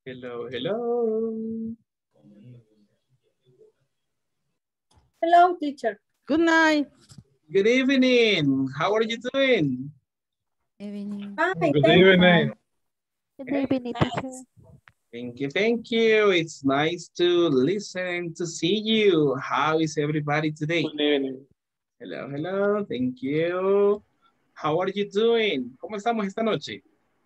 Hello, hello. Hello, teacher. Good night. Good evening. How are you doing? Evening. Hi, Good thank you. evening. Good evening, teacher. Thank you, thank you. It's nice to listen, to see you. How is everybody today? Good evening. Hello, hello. Thank you. How are you doing? ¿Cómo estamos esta noche?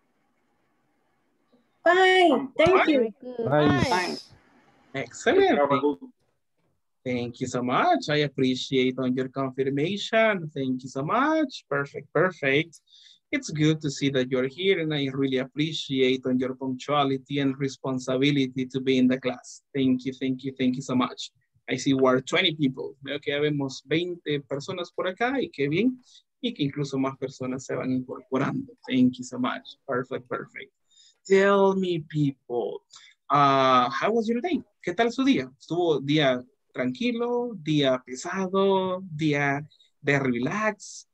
Fine, thank you. Very good. Nice. Excellent. Thank you so much. I appreciate on your confirmation. Thank you so much. Perfect, perfect. It's good to see that you're here and I really appreciate on your punctuality and responsibility to be in the class. Thank you, thank you, thank you so much. I see we're 20 people. Veo que ya vemos 20 personas por acá y qué bien. Y que incluso más personas se van incorporando. Thank you so much. Perfect, perfect. Tell me, people, how was your day? ¿Qué tal su día? ¿Estuvo día tranquilo, día pesado, día de relax?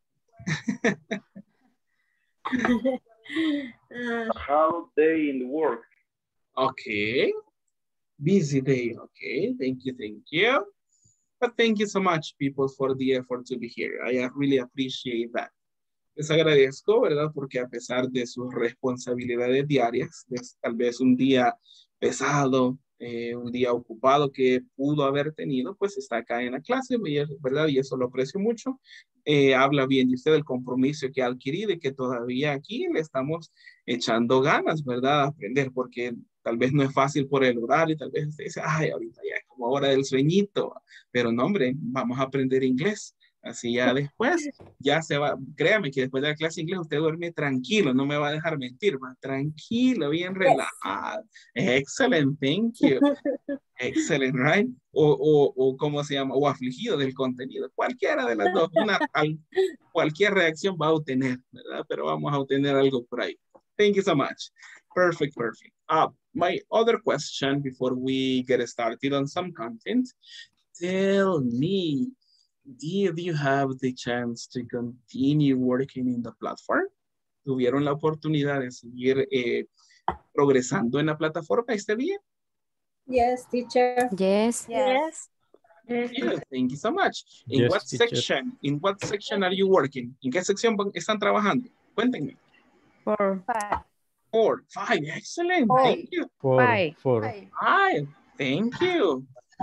How day in the work? Okay. Busy day. Okay. Thank you. Thank you. But thank you so much, people, for the effort to be here. I really appreciate that. Les agradezco, ¿verdad? Porque a pesar de sus responsabilidades diarias, tal vez un día pesado, un día ocupado que pudo haber tenido, pues está acá en la clase, ¿verdad? Y eso lo aprecio mucho. Habla bien de usted del compromiso que ha adquirido y que todavía aquí le estamos echando ganas, ¿verdad? A aprender, porque tal vez no es fácil por el horario, tal vez usted dice, ay, ahorita ya es como hora del sueñito, pero no, hombre, vamos a aprender inglés. Así ya después, ya se va, créame que después de la clase de inglés usted duerme tranquilo, no me va a dejar mentir, va tranquilo, bien relajado. Excellent, thank you. Excellent, right? O ¿cómo se llama? O afligido del contenido. Cualquiera de las dos, cualquier reacción va a obtener, ¿verdad? Pero vamos a obtener algo por ahí. Thank you so much. Perfect, perfect. My other question before we get started on some content, tell me, did you have the chance to continue working in the platform? ¿Tuvieron la oportunidad de seguir progresando en la plataforma este día? Yes, teacher. Yes. Yes. Yeah, thank you so much. In Yes, what teacher. section? In what section are you working? ¿En qué sección están trabajando? Cuéntenme. 4. 4, 5, excellent. Four. Thank you. 5. 5, thank you.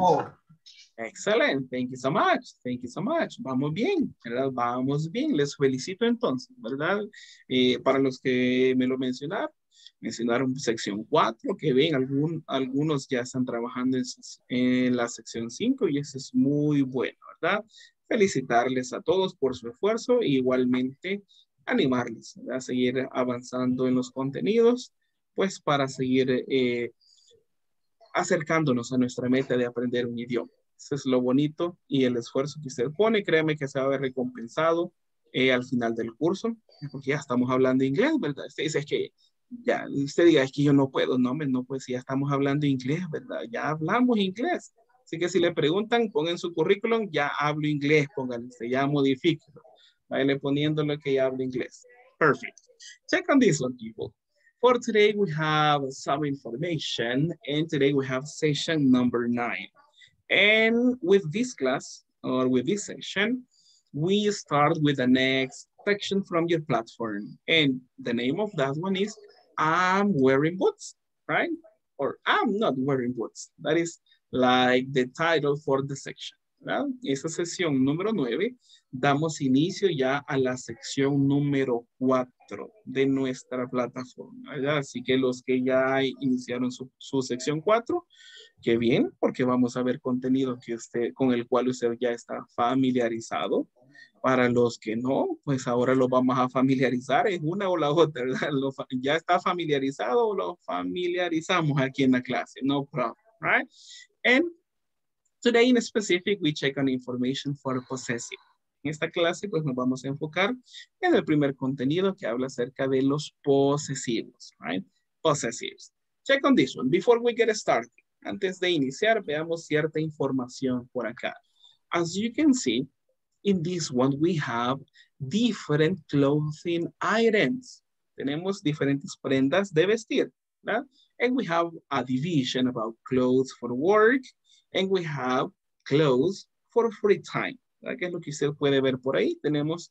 Excellent, thank you so much, thank you so much. Vamos bien, ¿verdad? Vamos bien, les felicito entonces, ¿verdad? Para los que me lo mencionaron sección 4, que ven, algunos ya están trabajando en la sección 5 y eso es muy bueno, ¿verdad? Felicitarles a todos por su esfuerzo e igualmente animarles, ¿verdad? A seguir avanzando en los contenidos, pues para seguir acercándonos a nuestra meta de aprender un idioma. Eso es lo bonito y el esfuerzo que usted pone, créeme que se va a ver recompensado al final del curso, porque ya estamos hablando inglés, ¿verdad? Usted dice, es que ya, usted diga, es que yo no puedo, no, pues ya estamos hablando inglés, ¿verdad? Ya hablamos inglés. Así que si le preguntan, pongan su currículum, ya hablo inglés, pónganle, ya modifíquelo. Váyale poniendo lo que ya hablo inglés. Perfect. Check on this one, people. For today, we have some information, and today we have session number 9. And with this class, or with this section, we start with the next section from your platform. And the name of that one is, I'm wearing boots, right? Or I'm not wearing boots. That is like the title for the section. ¿Verdad? Esa sesión número 9, damos inicio ya a la sección número 4 de nuestra plataforma, ¿verdad? Así que los que ya iniciaron su sección 4, qué bien, porque vamos a ver contenido con el cual usted ya está familiarizado. Para los que no, pues ahora lo vamos a familiarizar en una o la otra, ¿verdad? Ya está familiarizado o lo familiarizamos aquí en la clase, no problem, right? And today in specific, we check on information for possessive. En esta clase, pues nos vamos a enfocar en el primer contenido que habla acerca de los posesivos, right? Possessives. Check on this one. Before we get started, antes de iniciar, veamos cierta información por acá. As you can see, in this one, we have different clothing items. Tenemos diferentes prendas de vestir, ¿verdad? And we have a division about clothes for work. And we have clothes for free time. ¿Verdad? Que es lo que usted puede ver por ahí. Tenemos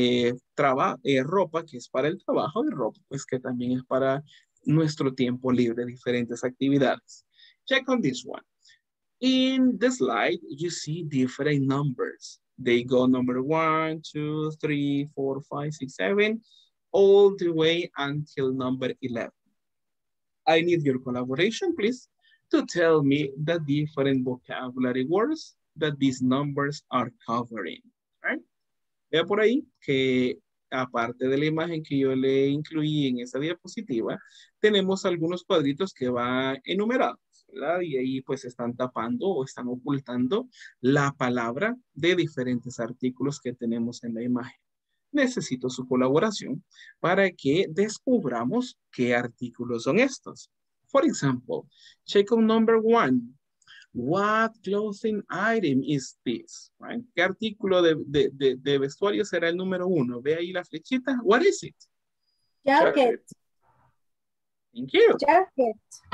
ropa que es para el trabajo y ropa pues que también es para nuestro tiempo libre, diferentes actividades. Check on this one. In the slide, you see different numbers. They go number 1, 2, 3, 4, 5, 6, 7, all the way until number 11. I need your collaboration, please, to tell me the different vocabulary words that these numbers are covering. Right? Vea por ahí que aparte de la imagen que yo le incluí en esa diapositiva, tenemos algunos cuadritos que van enumerados, ¿verdad? Y ahí pues están tapando o están ocultando la palabra de diferentes artículos que tenemos en la imagen. Necesito su colaboración para que descubramos qué artículos son estos. For example, check on number 1. What clothing item is this? Right? ¿Qué artículo de vestuario será el número 1? Ve ahí la flechita. What is it? Jacket. Thank you. Jacket.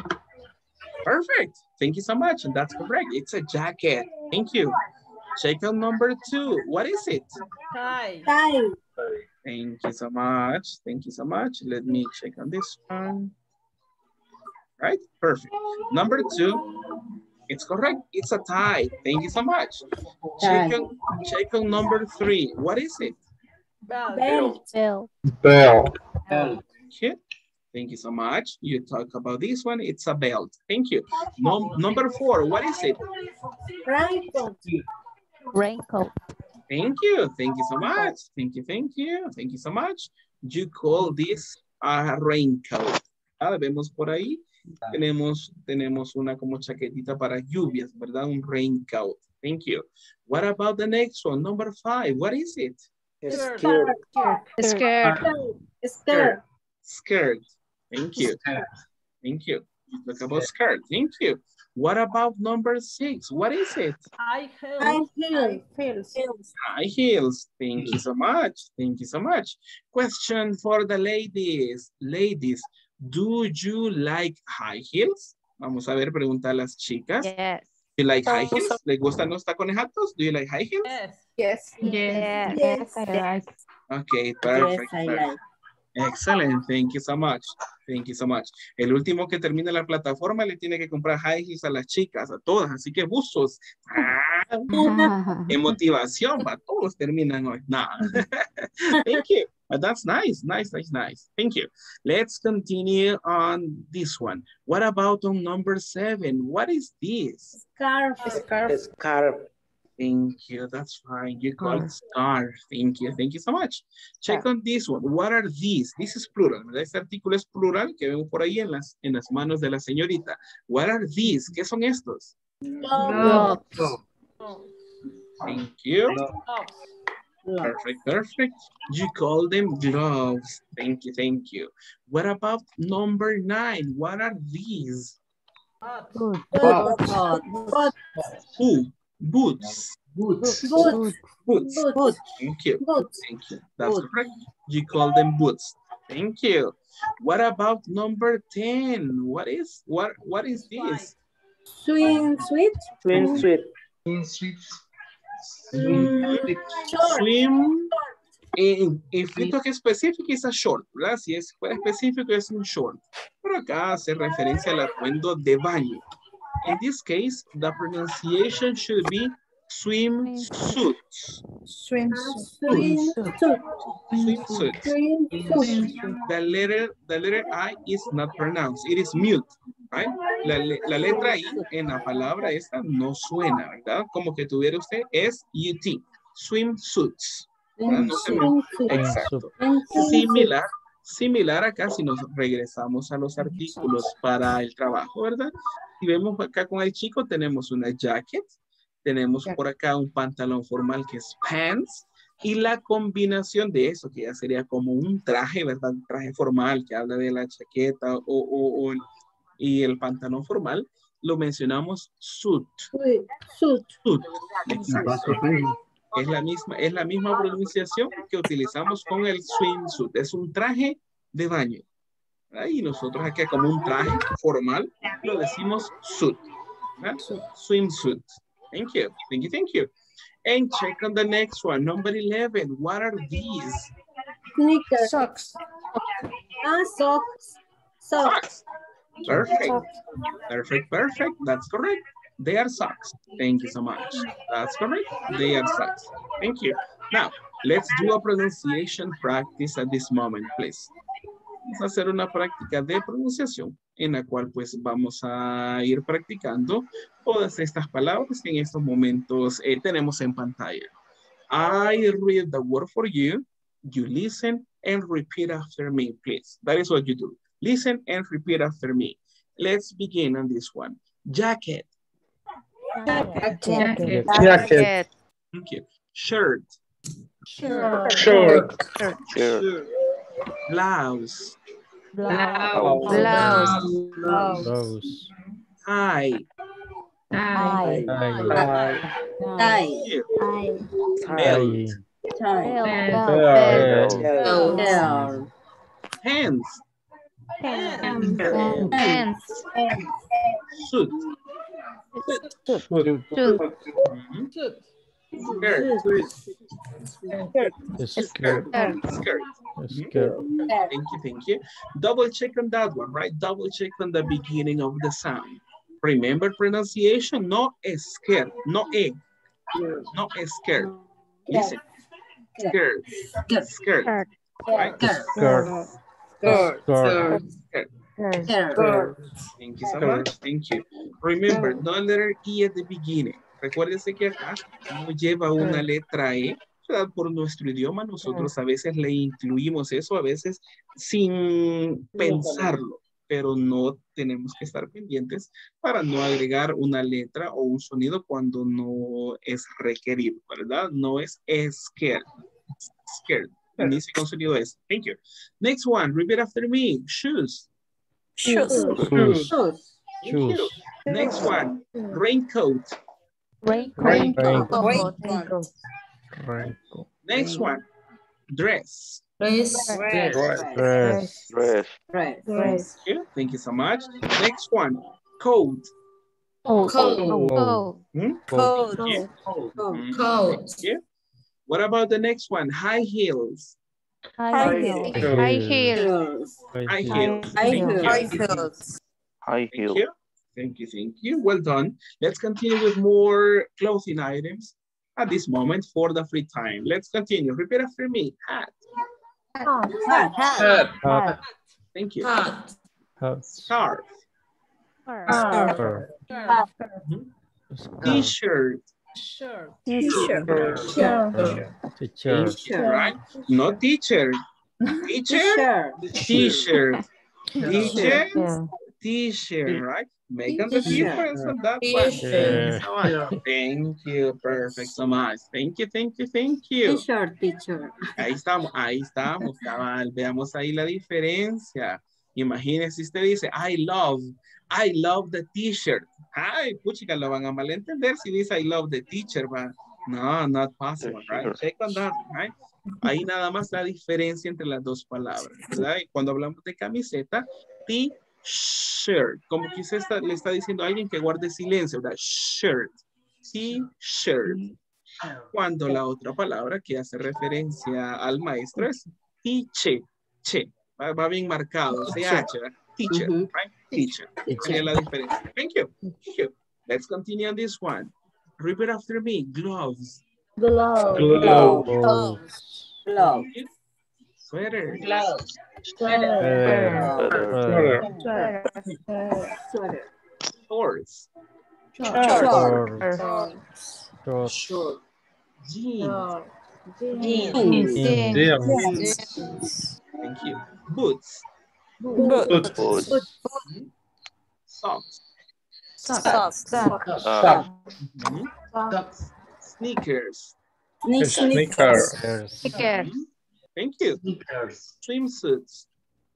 Perfect. Thank you so much. And that's correct. It's a jacket. Thank you. Check out number 2. What is it? Tie. Thank you so much. Thank you so much. Let me check on this one. Right? Perfect. Number 2. It's correct. It's a tie. Thank you so much. Check on number 3. What is it? Belt. Bell. Thank you. Thank you so much. You talk about this one. It's a belt. Thank you. Number 4. What is it? Raincoat. Raincoat. Thank you. Thank you so much. Thank you. Thank you. Thank you so much. You call this a raincoat. Vemos por ahí. Tenemos una como chaquetita para lluvias, ¿verdad? Un raincoat. Thank you. What about the next one? Number 5. What is it? Skirt. Skirt. Thank you. Thank you. You talk about skirt. Thank you. What about number 6? What is it? High heels. High heels. Thank you so much. Thank you so much. Question for the ladies. Ladies, do you like high heels? Vamos a ver, pregunta a las chicas. Yes. Do you like high heels? ¿Les gustan los tacones altos? Do you like high heels? Yes. Yes. I like. Okay, perfect. Yes, I like. Excellent. Thank you so much. Thank you so much. El último que termine la plataforma le tiene que comprar high heels a las chicas, a todas. Así que buzos. Qué motivación, va. Todos terminan hoy. No. Thank you. That's nice. Nice. Thank you. Let's continue on this one. What about on number 7? What is this? Scarf. Thank you. That's fine. You call it scarf. Thank you. Thank you so much. Check on this one. What are these? This is plural, ¿verdad? Este artículo es plural que vemos por ahí en las manos de la señorita. What are these? ¿Qué son estos? Gloves. Thank you. Perfect. You call them gloves. Thank you. What about number 9? What are these? Boots. Thank you. That's correct. You call them boots. Thank you. What about number 10? What is this? Swimsuit. Swim. If we talk specific, it's a short, ¿verdad? Si fuera específico, es un short. Pero acá hace referencia al atuendo de baño. In this case, the pronunciation should be swimsuit. The letter I is not pronounced. It is mute, right? La letra I en la palabra esta no suena, ¿verdad? Como que tuviera usted S-U-T. Swimsuits. Exacto. Similar acá si nos regresamos a los artículos para el trabajo, ¿verdad? Si vemos acá con el chico tenemos una jacket, tenemos por acá un pantalón formal que es pants y la combinación de eso que ya sería como un traje, ¿verdad? Un traje formal que habla de la chaqueta y el pantalón formal, lo mencionamos suit. Exacto. Es la misma pronunciación que utilizamos con el swimsuit. Es un traje de baño. Y nosotros aquí como un traje formal lo decimos suit. ¿Verdad? Swimsuit. Thank you. Thank you. Thank you. And check on the next one. Number 11. What are these? Sneakers. Socks. Socks. Socks. Perfect. Perfect. Perfect. That's correct. They are socks. Thank you so much. That's correct. They are socks. Thank you. Now, let's do a pronunciation practice at this moment, please. Vamos a hacer una práctica de pronunciación en la cual pues vamos a ir practicando todas estas palabras que en estos momentos tenemos en pantalla. I read the word for you. You listen and repeat after me, please. That is what you do. Listen and repeat after me. Let's begin on this one. Jacket. Jacket. Jacket. Thank you. Shirt. Shirt. Blouse. Blouse. Blouse. Tie. Tie. Belt. Hands. Suit. Mhm. Skirt. Skirt. Thank you. Double check on that one, right? Double check on the beginning of the sound. Remember pronunciation, no scared, no e, no scared. Listen, skirt, skirt, right? Skirt. Thank you so much, thank you. Remember, no letter E at the beginning. Recuérdense que acá no lleva una letra E, ¿verdad? Por nuestro idioma nosotros a veces le incluimos eso, a veces sin pensarlo, pero no tenemos que estar pendientes para no agregar una letra o un sonido cuando no es requerido, ¿verdad? No es scared. Scared. Inicia con sonido S. Thank you. Next one, repeat after me. Shoes. Thank you. Next one, raincoat. Raincoat. Next one, dress. Dress. Thank you so much. Next one, coat. Coat. Thank you. What about the next one? High heels. High heels. High heels. High heel. Thank you. Well done. Let's continue with more clothing items at this moment for the free time. Let's continue. Repeat after me. Hat. Thank you. Scarf. T-shirt. Right? Not teacher. Teacher. T-shirt. Teacher. T-shirt, right? Making the difference on that one. Thank you. Perfect so much. Thank you. Teacher. Ahí estamos, cabal. Veamos ahí la diferencia. Imagínese si usted dice, I love the t-shirt. Ay, puchica, lo van a malentender si dice I love the teacher, va. No, not possible, right? Check on that, right? Ahí nada más la diferencia entre las dos palabras, ¿verdad? Y cuando hablamos de camiseta, T-shirt, como que usted le está diciendo a alguien que guarde silencio, ¿verdad? Shirt, T-shirt. Cuando la otra palabra que hace referencia al maestro es teacher, va bien marcado, CH, teacher, right? Teacher. Sería la diferencia. Thank you. Let's continue on this one. Repeat after me. Gloves. Sweater. Shorts. Jeans. Thank you. Boots. Socks. Sneakers. Thank you. Swimsuits.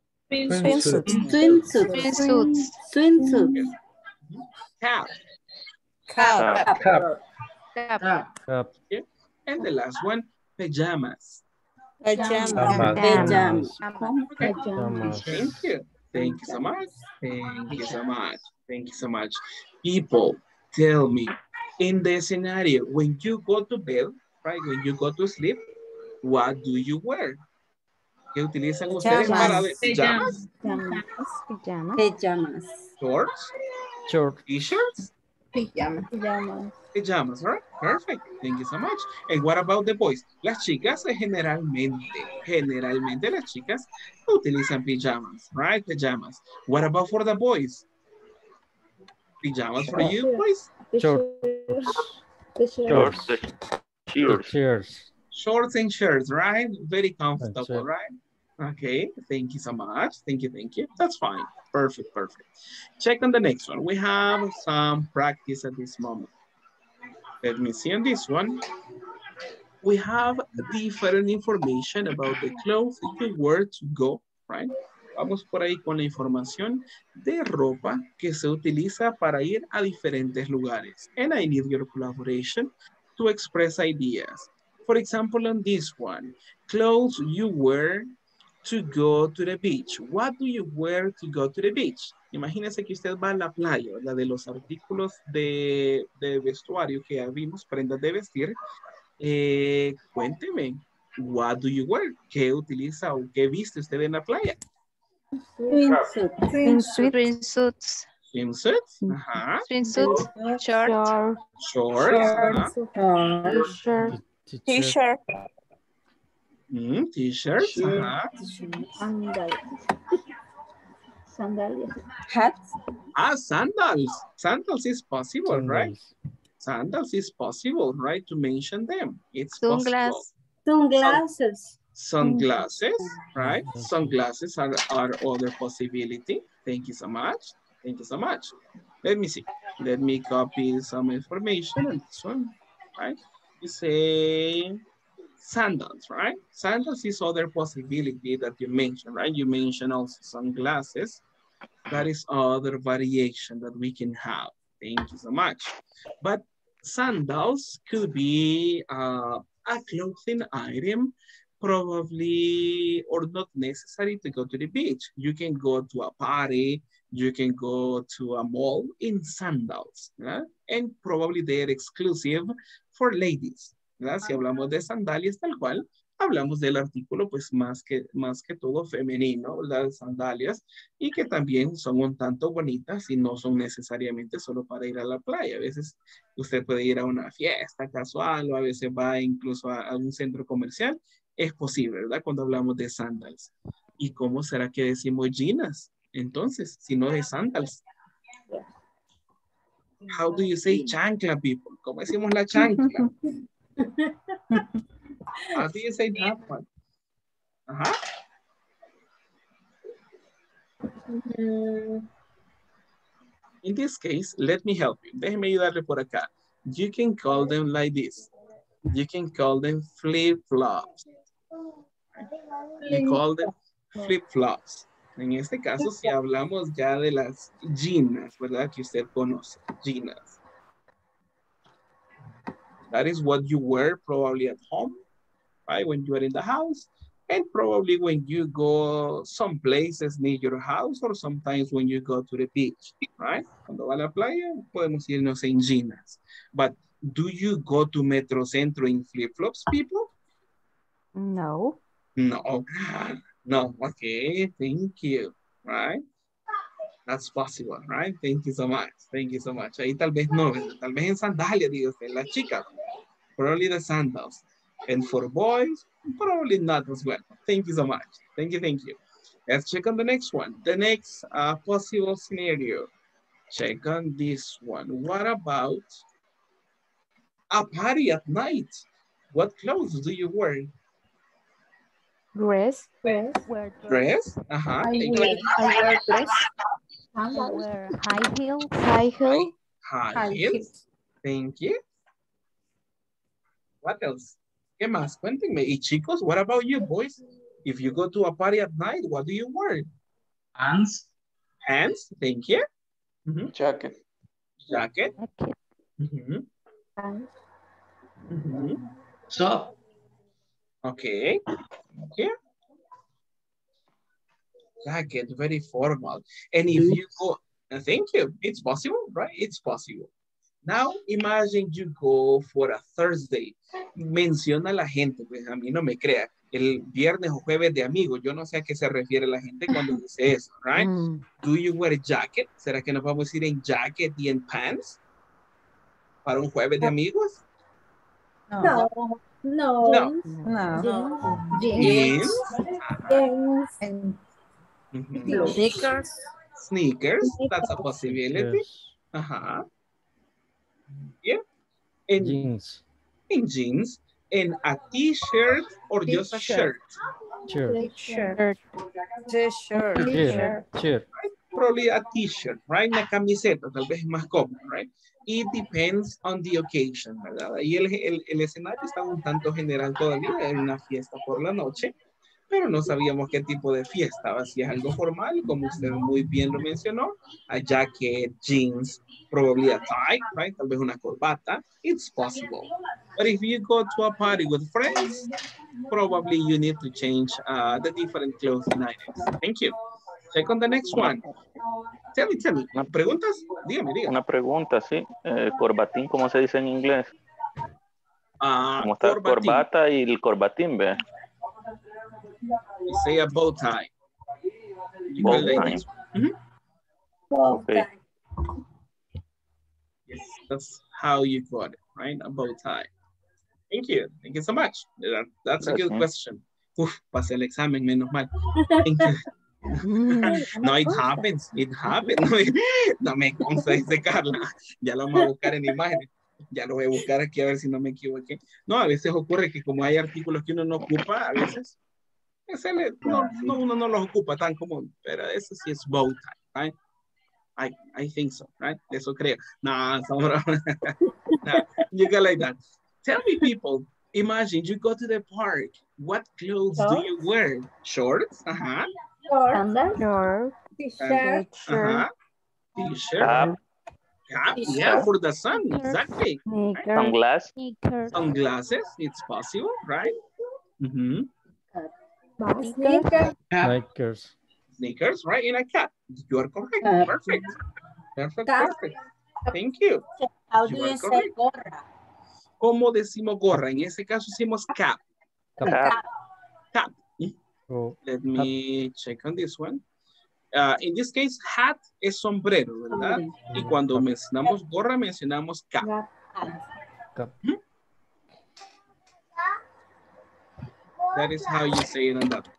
Cap. Yeah. And the last one, pajamas. Thank you. Thank you so much. Thank you so much. Thank you so much. People, tell me, in the scenario, when you go to bed, right, when you go to sleep, what do you wear? ¿Qué utilizan ustedes para ver? ¿Pijamas? Pijama. Pajamas. Shorts? Short. T-shirts? Pajamas. Pajamas, right? Perfect. Thank you so much. And what about the boys? Las chicas generalmente las chicas utilizan pijamas, right? Pajamas. What about for the boys? Pajamas for you, boys? Short. Shorts. Cheers. Cheers. Shorts and shirts, right? Very comfortable, That's it. right? Okay, thank you so much. Thank you, thank you. That's fine. Perfect, perfect. Check on the next one. We have some practice at this moment. Let me see on this one. We have different information about the clothes you wear to go, right? Vamos por ahí con la información de ropa que se utiliza para ir a diferentes lugares. And I need your collaboration to express ideas. For example, on this one, clothes you wear to go to the beach. What do you wear to go to the beach? Imagínese que usted va a la playa, ¿verdad? De los artículos de vestuario que ya vimos, prendas de vestir. Cuénteme, what do you wear? ¿Qué utiliza o qué viste usted en la playa? Swimsuit. Swimsuits. Swimsuits, ajá. Swimsuits. Short. Shorts, ajá. Shorts. T-shirt. T-shirts, ajá. Hats. Sandals. Sandals is possible, right? Sandals. Sandals is possible, right? To mention them. It's possible. Sunglasses. Sunglasses, right? Sunglasses are other possibility. Thank you so much. Thank you so much. Let me see. Let me copy some information on this one, right? You say sandals, right? Sandals is other possibility that you mentioned, right? You mentioned also sunglasses. That is other variation that we can have. Thank you so much. But sandals could be a clothing item, probably, or not necessary to go to the beach. You can go to a party, you can go to a mall in sandals, ¿verdad? And probably they're exclusive for ladies, ¿verdad? Si hablamos de sandalias tal cual, hablamos del artículo pues más que todo femenino, ¿verdad? Sandalias, y que también son un tanto bonitas y no son necesariamente solo para ir a la playa. A veces usted puede ir a una fiesta casual o a veces va incluso a un centro comercial. Es posible, ¿verdad? Cuando hablamos de sandals. ¿Y cómo será que decimos ginas? Entonces, si no de sandals. How do you say chancla, people? ¿Cómo decimos la chancla? How do you say that one? Ajá. In this case, let me help you. Déjeme ayudarle por acá. You can call them like this. You can call them flip-flops. You call them flip-flops. En este caso, si hablamos ya de las ginas, ¿verdad? Que usted conoce, ginas. That is what you wear probably at home, right? When you are in the house, and probably when you go some places near your house, or sometimes when you go to the beach, right? Cuando va a la playa, podemos irnos en ginas. But do you go to Metrocentro in flip-flops, people? No. No. No, okay, thank you, right? That's possible, right? Thank you so much. Thank you so much. Ahí tal vez no, tal vez en sandalias, digo usted, las chicas, probably the sandals. And for boys, probably not as well. Thank you so much. Thank you, thank you. Let's check on the next one. The next possible scenario. Check on this one. What about a party at night? What clothes do you wear? Dress. Dress? Uh-huh. I wear dress. I wear high heels. High heels. Thank you. What else? ¿Qué más? Cuéntenme. Y chicos, what about you, boys? If you go to a party at night, what do you wear? Pants. Pants, thank you. Jacket. Jacket. Top. Okay. Thank you. jacket, very formal. And if you go, thank you, it's possible, right? It's possible. Now, imagine you go for a Thursday. Menciona la gente, pues a mí no me crea. El viernes o jueves de amigos. Yo no sé a qué se refiere la gente cuando dice eso, right? Do you wear a jacket? ¿Será que nos vamos a ir en jacket y en pants? ¿Para un jueves de amigos? No. No. No. No. Jeans. Jeans. Mhm. Sneakers. Sneakers, that's a possibility. Yes. Ajá. Yeah. And Jeans. in jeans, and a t-shirt or just a shirt. Shirt. Shirt. T-shirt. Shirt. Shirt. Probably a t-shirt, right? Una camiseta, tal vez es más cómodo, right? It depends on the occasion, ¿verdad? Y el escenario está un tanto general todavía, en una fiesta por la noche, pero no sabíamos qué tipo de fiesta, si es algo formal, como usted muy bien lo mencionó, a jacket, jeans, probably a tie, right? Tal vez una corbata, it's possible. But if you go to a party with friends, probably you need to change the different clothing items. Thank you. Check on the next one. Tell me. ¿Preguntas? Dígame. Una pregunta, sí. Corbatín, ¿cómo se dice en inglés? ¿Cómo está Corbatín. corbata y el corbatín, ve? You say a bow tie. You Bow call it like tie. this. Mhm. Okay. Yes, that's how you got it, right? A bow tie. Thank you so much. That's a good question. Uf, pasé el examen, menos mal. Thank you. No, it happens. No me consta, dice Carla. Ya lo vamos a buscar en imágenes. Ya lo voy a buscar aquí a ver si no me equivoqué. No, a veces ocurre que como hay artículos que uno no ocupa, a veces uno no los ocupa tan común, pero eso sí es bow tie, right? I think so, right? Eso creo. No, you go like that. Tell me, people, imagine you go to the park. What clothes do you wear? Shorts? Uh-huh. Short. T-shirt. Uh-huh. T-shirt. Cap, Yeah, for the sun, exactly. sunglasses. Sunglasses, it's possible, right? Mm-hmm. Sneakers. Sneakers, right? In a cap. You are correct. Perfect. Thank you. How do you say gorra? ¿Cómo decimos gorra? En ese caso decimos cap. Cap. Oh, Let me check on this one. In this case, hat es sombrero, ¿verdad? Y cuando mencionamos gorra, mencionamos cap. cap. That is how you say it on that.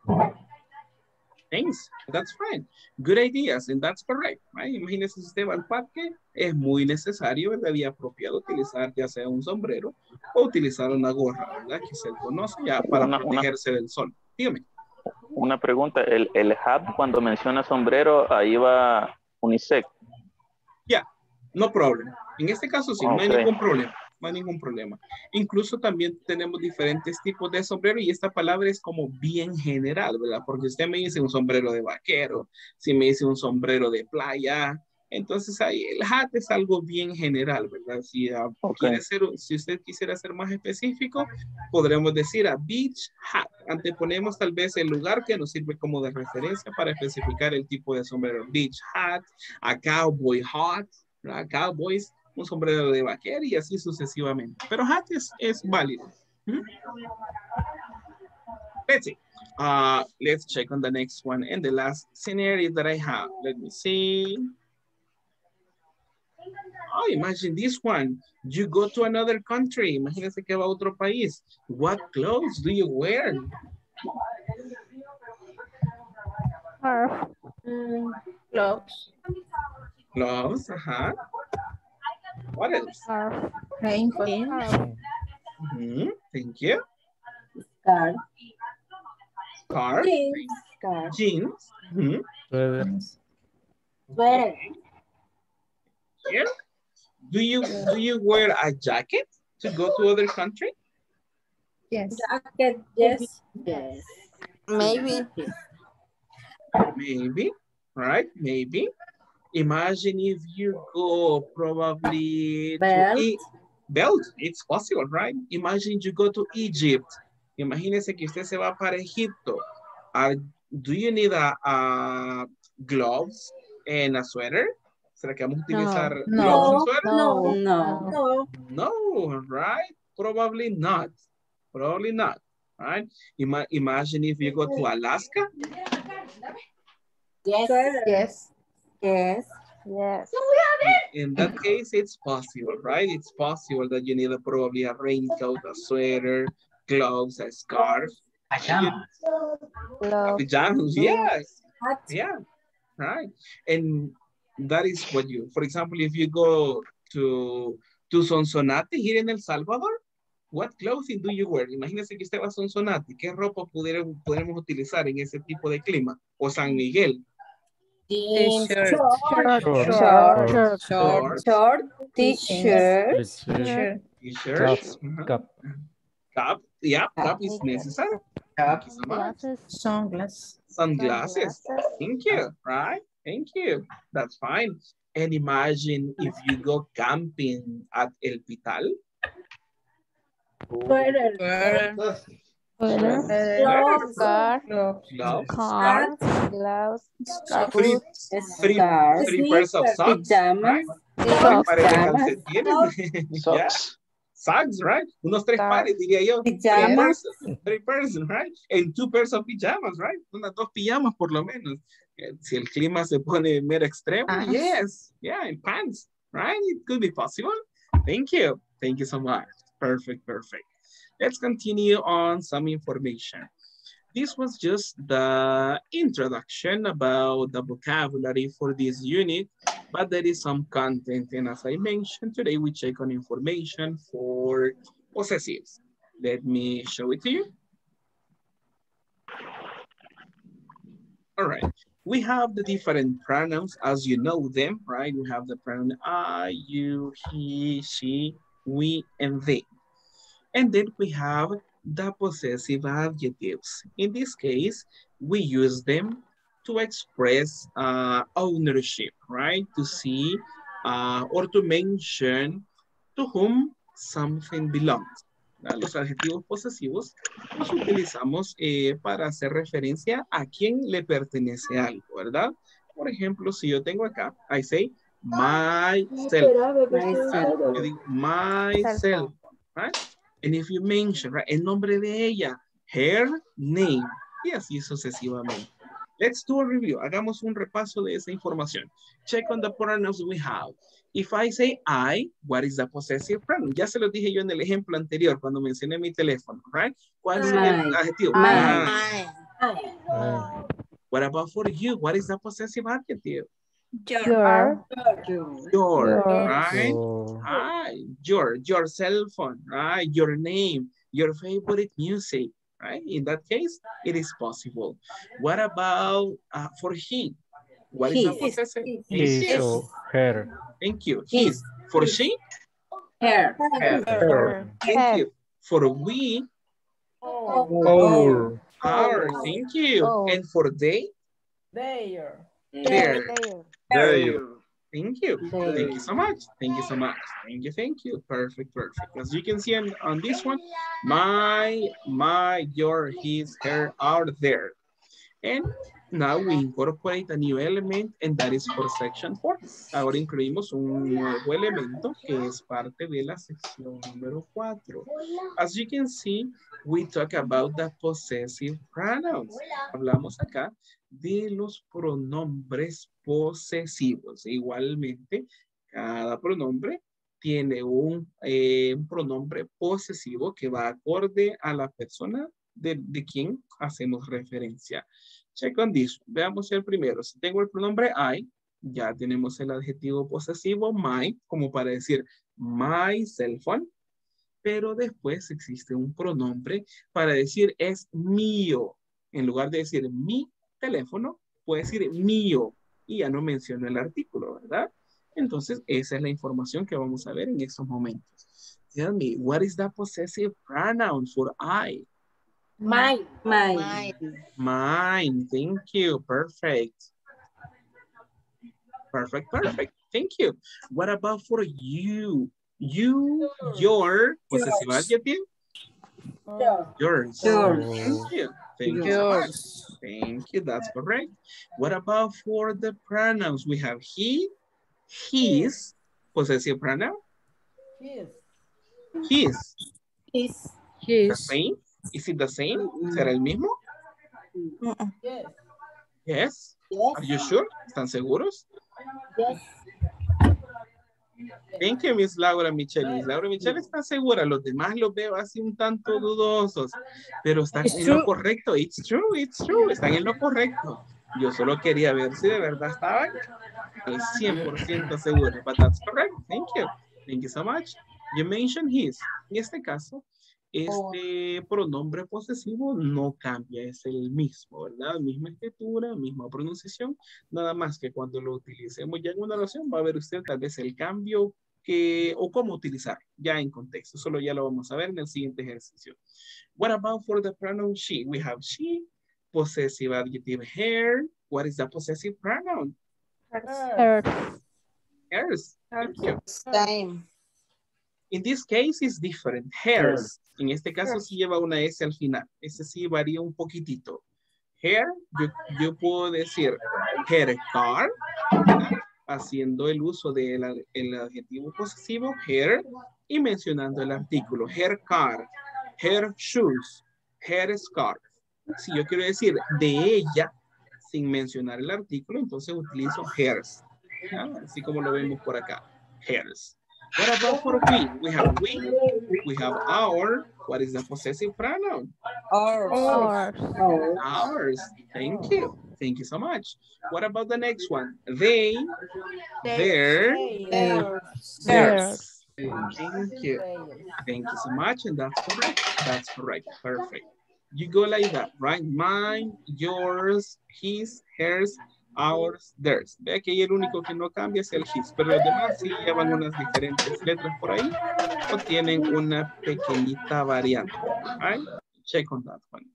Thanks. That's fine. Good ideas, and that's correct. Right? Imagínese si usted va al parque, es muy necesario, ¿verdad? Y apropiado utilizar ya sea un sombrero o utilizar una gorra, ¿verdad? Que se conoce ya para protegerse del sol. Dígame. Una pregunta, el hat cuando menciona sombrero, ahí va unisex. Yeah, no problem. En este caso sí, no hay ningún problema. No hay ningún problema. Incluso también tenemos diferentes tipos de sombrero y esta palabra es como bien general, ¿verdad? Porque usted me dice un sombrero de vaquero, si me dice un sombrero de playa, entonces ahí el hat es algo bien general, ¿verdad? Si, si usted quisiera ser más específico, podremos decir a beach hat. Anteponemos tal vez el lugar que nos sirve como de referencia para especificar el tipo de sombrero. Beach hat, a cowboy hat, ¿verdad? Cowboys, un sombrero de vaquero y así sucesivamente. Pero hat es válido. Let's see. Let's check on the next one and the last scenario that I have. Let me see. Oh, imagine this one. You go to another country. Imagínense que va a otro país. What clothes do you wear? Clothes. Clothes, uh-huh. What else? Rain. Thank you. Scarf. Scarf. Jeans. Sweater. Sweater. Yeah. Do you wear a jacket to go to other country? Yes. Jacket. Yes. Yes. Maybe. Maybe. Right? Maybe. Imagine if you go probably Belt. Belt. It's possible, right? Imagine you go to Egypt. Imagínese que usted se va para Egipto. Do you need a gloves and a sweater? ¿Será que vamos a utilizar gloves and sweater? No, right? Probably not. Probably not, right? Imagine if you go to Alaska. Yes. Yes. In that case, it's possible, right? It's possible that you need probably a raincoat, a sweater, gloves, a scarf. Pajamas, yes. Yeah, right. And that is what you, for example, if you go to Sonsonate here in El Salvador, what clothing do you wear? Imagínese que usted va a Sonsonate. ¿Qué ropa podremos utilizar en ese tipo de clima? O San Miguel. T-shirt. Short. T-shirt. T-shirts. Cap. Cap. Yeah, cap is necessary. Thank you so much. Sunglasses. Thank you. Right? Thank you. That's fine. And imagine if you go camping at El Pital. Car. Gloves. Car. Gloves. Three pairs of socks. Right? Tres pares de calcetines. Yeah. Socks, right? Unos tres pares, diría yo. Three pairs, right? And 2 pairs of pajamas, right? Unas 2 pijamas por lo menos. Si el clima se pone mero extremo, yes. Yeah, and pants, right? It could be possible. Thank you. Thank you so much. Perfect, perfect. Let's continue on some information. This was just the introduction about the vocabulary for this unit, but there is some content. And as I mentioned, today we check on information for possessives. Let me show it to you. All right. We have the different pronouns as you know them, right? We have the pronoun I, you, he, she, we, and they. And then we have the possessive adjectives. In this case, we use them to express ownership, right? To see or to mention to whom something belongs. Los adjetivos posesivos los utilizamos para hacer referencia a quién le pertenece algo, ¿verdad? Por ejemplo, si yo tengo acá, I say myself. Yo digo myself, right? And if you mention, right, el nombre de ella, her name, y así sucesivamente. Let's do a review. Hagamos un repaso de esa información. Check on the pronouns we have. If I say I, what is the possessive pronoun? Ya se lo dije yo en el ejemplo anterior cuando mencioné mi teléfono, right? ¿Cuál sería el adjetivo? What about for you? What is the possessive adjective? Your. Right? Right. Your cell phone, right? Your name, your favorite music, right? In that case, it is possible. What about for he? What is the possessive? His or her. Thank you. His. For she? Her. Thank you. For we? Our. Thank you. And for they? Their. Thank you. Thank you so much. Thank you so much. Thank you. Perfect. As you can see on this one, my, your, his, her, our, their. And now we incorporate a new element, and that is for section 4. Ahora incluimos un nuevo elemento que es parte de la sección número 4. As you can see, we talk about the possessive pronouns. Hablamos acá de los pronombres posesivos. Igualmente, cada pronombre tiene un pronombre posesivo que va acorde a la persona de quien hacemos referencia. Check on this. Veamos el primero. Si tengo el pronombre I, ya tenemos el adjetivo posesivo my, como para decir my cell phone, pero después existe un pronombre para decir es mío. En lugar de decir mi teléfono, puede decir mío y ya no menciono el artículo, ¿verdad? Entonces, esa es la información que vamos a ver en estos momentos. Tell me, what is the possessive pronoun for I? Mine. Mine, thank you, perfect. Thank you. What about for you? You, your, possessive adjective? Yours. Thank you. Thank you so much. Thank you, that's correct. What about for the pronouns? We have he, his, possessive pronoun. His. His. The same? Is it the same? ¿Será el mismo? Yes. Are you sure? ¿Están seguros? Yes. Thank you, Miss Laura Michelle. Miss Laura Michelle está segura. Los demás los veo así un tanto dudosos. Pero están en lo correcto. It's true, it's true. Están en lo correcto. Yo solo quería ver si de verdad estaban al 100% seguros. But that's correct. Thank you. Thank you so much. You mentioned his. En este caso, este pronombre posesivo no cambia, es el mismo, ¿verdad? Misma escritura, misma pronunciación, nada más que cuando lo utilicemos ya en una oración va a ver usted tal vez el cambio o cómo utilizar ya en contexto. Solo ya lo vamos a ver en el siguiente ejercicio. What about for the pronoun she? We have she, possessive adjective her. What is the possessive pronoun? Hers. Hers. Thank you. Same. In this case, it's different. Hers. En este caso sí lleva una S al final. Ese sí varía un poquitito. Her, yo puedo decir her car, haciendo el uso del adjetivo posesivo, her, y mencionando el artículo. Her car, her shoes, her scarf. Si yo quiero decir de ella, sin mencionar el artículo, entonces utilizo hers. ¿Ya? Así como lo vemos por acá. Hers. What about for we? We have our. What is the possessive pronoun? Ours. Ours. Thank you. Thank you so much. What about the next one? They, their, theirs. Thank you. Thank you so much. And that's correct. That's correct. Perfect. You go like that, right? Mine, yours, his, hers, ours, theirs. Vea que ahí el único que no cambia es el his, pero los demás sí llevan unas diferentes letras por ahí o tienen una pequeñita variante. Right? Check on that one.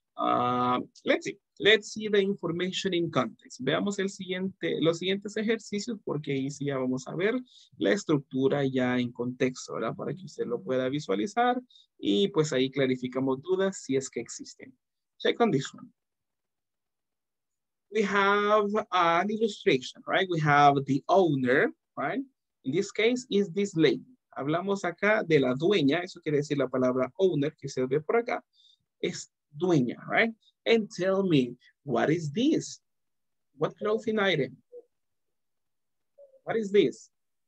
Let's see. Let's see the information in context. Veamos los siguientes ejercicios porque ahí sí ya vamos a ver la estructura ya en contexto, ¿verdad? Para que usted lo pueda visualizar y pues ahí clarificamos dudas si es que existen. Check on this one. We have an illustration, right? We have the owner, right? In this case, is this lady. Hablamos acá de la dueña, eso quiere decir la palabra owner que se ve por acá, es dueña, right? And tell me, what is this? What clothing item? What is this?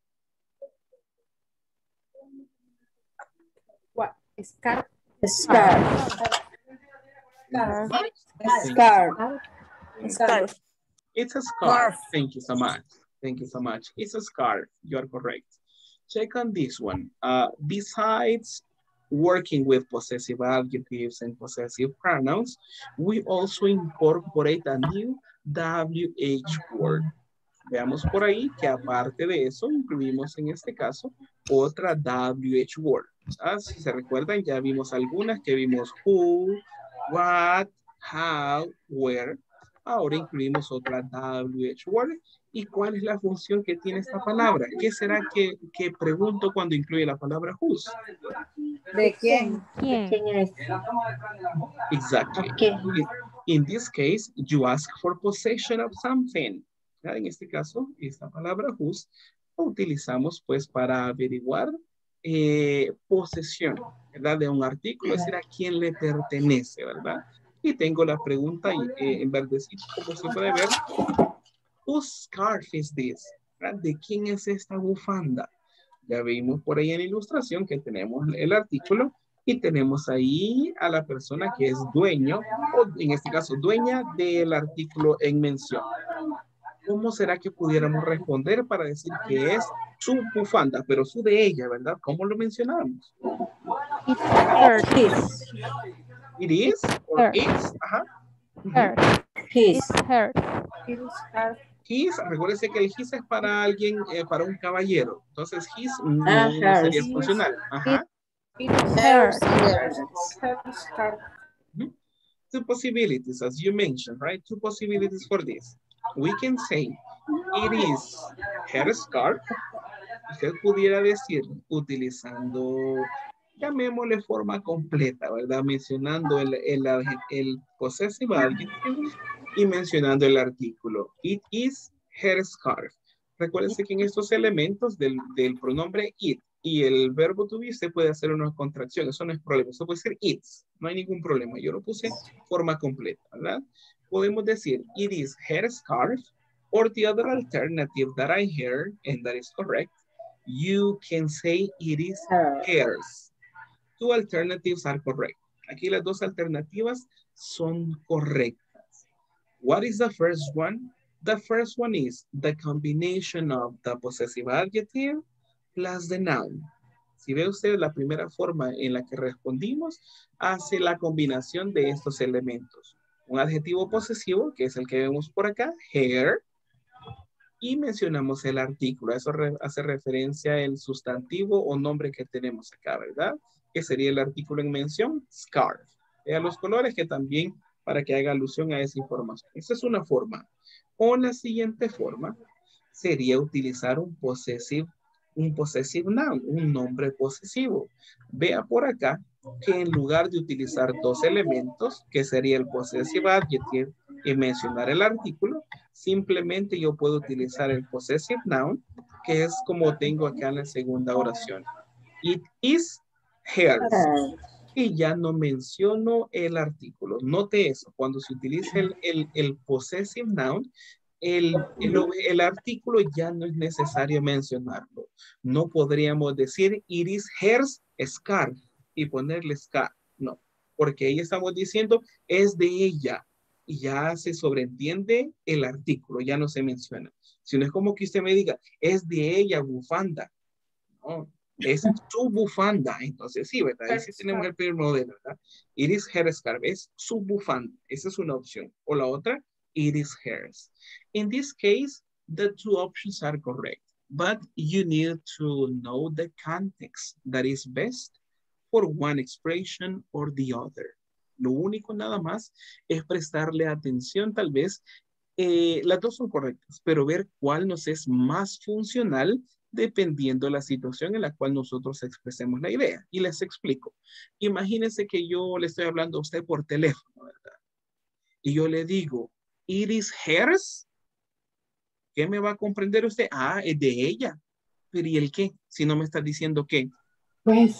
What? Scarf. Scarf. Scarf. It's a scarf. Thank you so much. Thank you so much. It's a scarf. You are correct. Check on this one. Besides working with possessive adjectives and possessive pronouns, we also incorporate a new WH word. Veamos por ahí que aparte de eso, incluimos en este caso otra WH word. Si se recuerdan, ya vimos algunas que vimos who, what, how, where. Ahora incluimos otra WH word. ¿Y cuál es la función que tiene esta palabra? ¿Qué será que pregunto cuando incluye la palabra whose? ¿De quién? ¿Quién es? Exactly. Okay. In this case, you ask for possession of something. En este caso, esta palabra whose la utilizamos pues para averiguar posesión, ¿verdad? De un artículo, es decir, a quién le pertenece, ¿verdad? Y tengo la pregunta en verdecito, como se puede ver. Whose scarf is this? ¿Verdad? ¿De quién es esta bufanda? Ya vimos por ahí en la ilustración que tenemos el artículo y tenemos ahí a la persona que es dueño, o en este caso dueña del artículo en mención. ¿Cómo será que pudiéramos responder para decir que es su bufanda, pero su de ella, ¿verdad? ¿Cómo lo mencionamos? Hers. It is or Hers. is. Ajá. Hers. His. It's hers. His, recuérdese que el his es para alguien, para un caballero. Entonces, his no hers. sería funcional. Ajá. Hers. Two possibilities, as you mentioned, right? Two possibilities for this. We can say, it is her scarf. Usted pudiera decir, utilizando llamémosle forma completa, ¿verdad? Mencionando el possessive adjective y mencionando el artículo. It is her scarf. Recuérdense que en estos elementos del pronombre it y el verbo to be, usted puede hacer una contracción. Eso no es problema. Eso puede ser it's. No hay ningún problema. Yo lo puse forma completa, ¿verdad? Podemos decir it is her scarf, or the other alternative that I heard, and that is correct, you can say it is hers. Two alternatives are correct. Aquí las dos alternativas son correctas. What is the first one? The first one is the combination of the possessive adjective plus the noun. Si ve usted la primera forma en la que respondimos, hace la combinación de estos elementos. Un adjetivo posesivo, que es el que vemos por acá, her, y mencionamos el artículo. Eso hace referencia al sustantivo o nombre que tenemos acá, ¿verdad? Que sería el artículo en mención, scarf. Vea los colores que también para que haga alusión a esa información. Esa es una forma. O la siguiente forma sería utilizar un possessive noun, un nombre posesivo. Vea por acá que en lugar de utilizar dos elementos, que sería el possessive adjective y mencionar el artículo, simplemente yo puedo utilizar el possessive noun, que es como tengo acá en la segunda oración. It is hers. Y ya no menciono el artículo. Note eso, cuando se utiliza el possessive noun, el artículo ya no es necesario mencionarlo. No podríamos decir it is hers scarf y ponerle scarf. No, porque ahí estamos diciendo es de ella y ya se sobreentiende el artículo, ya no se menciona. Si no es como que usted me diga es de ella bufanda. No, es su bufanda. Entonces sí, ¿verdad? Ahí sí tenemos el primer modelo, ¿verdad? It is her scarf, es su bufanda. Esa es una opción. O la otra, it is hers. In this case, the two options are correct, but you need to know the context that is best for one expression or the other. Lo único nada más es prestarle atención tal vez. Las dos son correctas, pero ver cuál nos es más funcional dependiendo de la situación en la cual nosotros expresemos la idea. Y les explico. Imagínense que yo le estoy hablando a usted por teléfono, ¿verdad? Y yo le digo, it is hers. ¿Qué me va a comprender usted? Ah, es de ella. Pero ¿y el qué? Si no me está diciendo qué. Pues,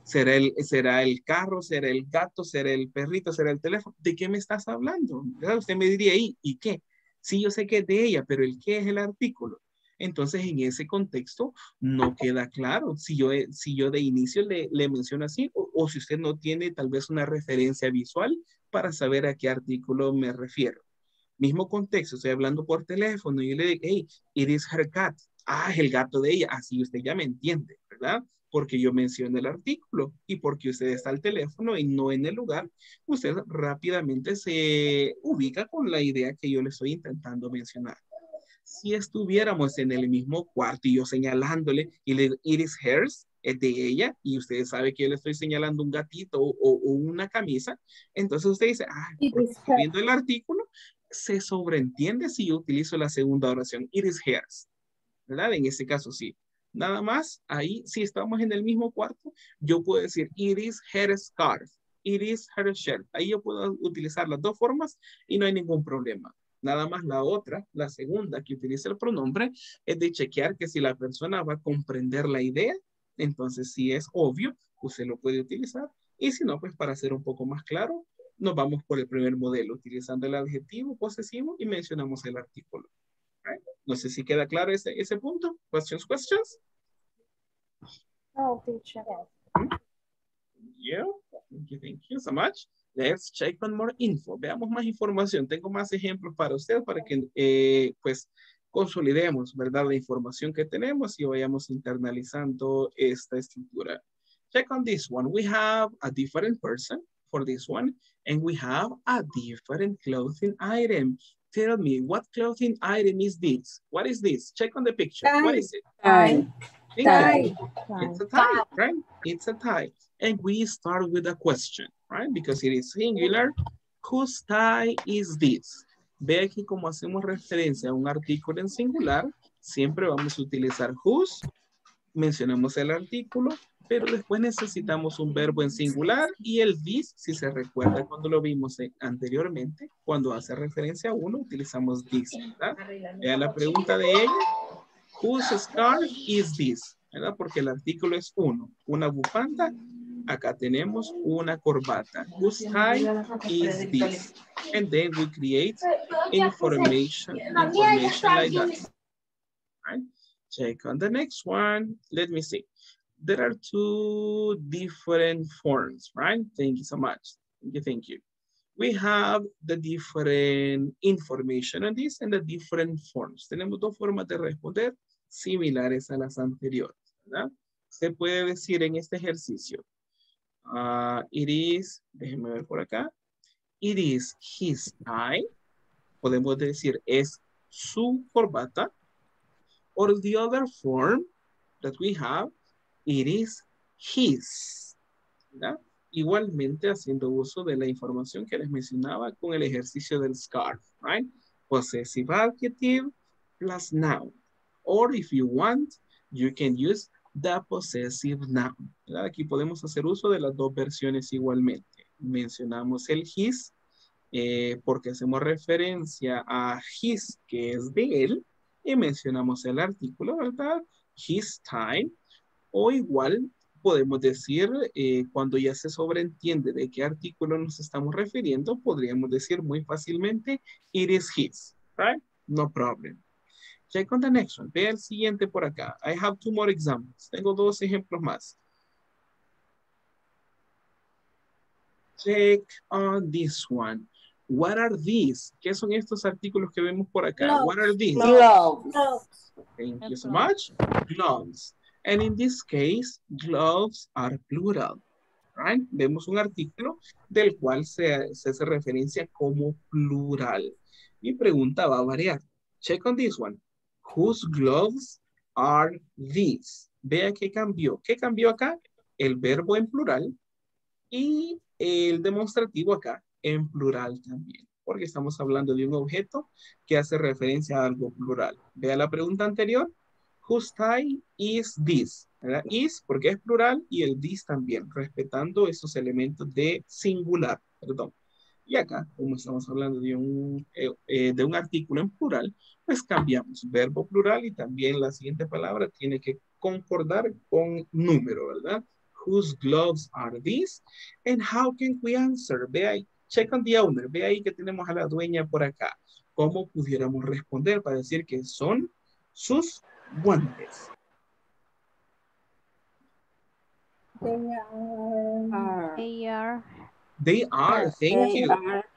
¿Será el carro? ¿Será el gato? ¿Será el perrito? ¿Será el teléfono? ¿De qué me estás hablando? ¿Verdad? Usted me diría, ¿y qué? Sí, yo sé que es de ella, pero ¿el qué es el artículo? Entonces, en ese contexto, no queda claro si yo de inicio le menciono así, o si usted no tiene tal vez una referencia visual para saber a qué artículo me refiero. Mismo contexto, estoy hablando por teléfono y yo le digo, hey, it is her cat. Ah, es el gato de ella. Así usted ya me entiende, ¿verdad? Porque yo menciono el artículo y porque usted está al teléfono y no en el lugar, usted rápidamente se ubica con la idea que yo le estoy intentando mencionar. Si estuviéramos en el mismo cuarto y yo señalándole y le digo, it is hers, es de ella, y usted sabe que yo le estoy señalando un gatito o una camisa, entonces usted dice, ah, porque estoy viendo el artículo, se sobreentiende si yo utilizo la segunda oración, it is hers, ¿verdad? En ese caso sí. Nada más, ahí, si estamos en el mismo cuarto, yo puedo decir, it is her scarf, it is her shirt. Ahí yo puedo utilizar las dos formas y no hay ningún problema. Nada más la otra, la segunda que utiliza el pronombre, es de chequear que si la persona va a comprender la idea, entonces si es obvio, usted lo puede utilizar. Y si no, pues para ser un poco más claro, nos vamos por el primer modelo, utilizando el adjetivo posesivo y mencionamos el artículo. Right? No sé si queda claro ese punto. Questions? No, teacher. Yeah, thank you so much. Let's check on more info. Veamos más información. Tengo más ejemplos para usted para que pues consolidemos, ¿verdad? La información que tenemos y vayamos internalizando esta estructura. Check on this one. We have a different person for this one and we have a different clothing item. Tell me, what clothing item is this? What is this? Check on the picture. Tie. What is it? Tie. Tie. It's a tie, right? It's a tie. And we start with a question, right? Because it is singular. Whose tie is this? Ve aquí como hacemos referencia a un artículo en singular, siempre vamos a utilizar whose, mencionamos el artículo pero después necesitamos un verbo en singular y el this, si se recuerda cuando lo vimos anteriormente, cuando hace referencia a uno, utilizamos this, ¿verdad? Vean la pregunta de ella. Whose scarf is this? ¿Verdad? Porque el artículo es uno. Una bufanda. Acá tenemos una corbata. Whose tie is this? And then we create information like that. Right? Check on the next one. Let me see. There are two different forms, right? Thank you so much. Thank you. We have the different information on this and the different forms. Tenemos dos formas de responder similares a las anteriores, ¿verdad? Se puede decir en este ejercicio, it is, déjenme ver por acá, it is his tie. Podemos decir es su corbata. Or the other form that we have, it is his, ¿verdad? Igualmente haciendo uso de la información que les mencionaba con el ejercicio del scarf, right? Possessive adjective plus noun. Or if you want, you can use the possessive noun, ¿verdad? Aquí podemos hacer uso de las dos versiones igualmente. Mencionamos el his, porque hacemos referencia a his, que es de él, y mencionamos el artículo, ¿verdad? His time, o igual podemos decir, cuando ya se sobreentiende de qué artículo nos estamos refiriendo, podríamos decir muy fácilmente, it is his, right? No problem. Check on the next one. Ve el siguiente por acá. I have two more examples. Tengo dos ejemplos más. Check on this one. What are these? ¿Qué son estos artículos que vemos por acá? Gloves. What are these? Gloves. Thank you so much. Gloves. And in this case, gloves are plural. Right? Vemos un artículo del cual se hace referencia como plural. Mi pregunta va a variar. Check on this one. Whose gloves are these? Vea qué cambió. ¿Qué cambió acá? El verbo en plural y el demostrativo acá en plural también, porque estamos hablando de un objeto que hace referencia a algo plural. Vea la pregunta anterior. Whose tie is this? ¿Verdad? Is porque es plural y el this también, respetando esos elementos de singular, perdón. Y acá, como estamos hablando de un artículo en plural, pues cambiamos verbo plural y también la siguiente palabra tiene que concordar con número, ¿verdad? Whose gloves are these? And how can we answer? Ve ahí, check on the owner. Ve ahí que tenemos a la dueña por acá. ¿Cómo pudiéramos responder para decir que son sus guantes? They are Thank you.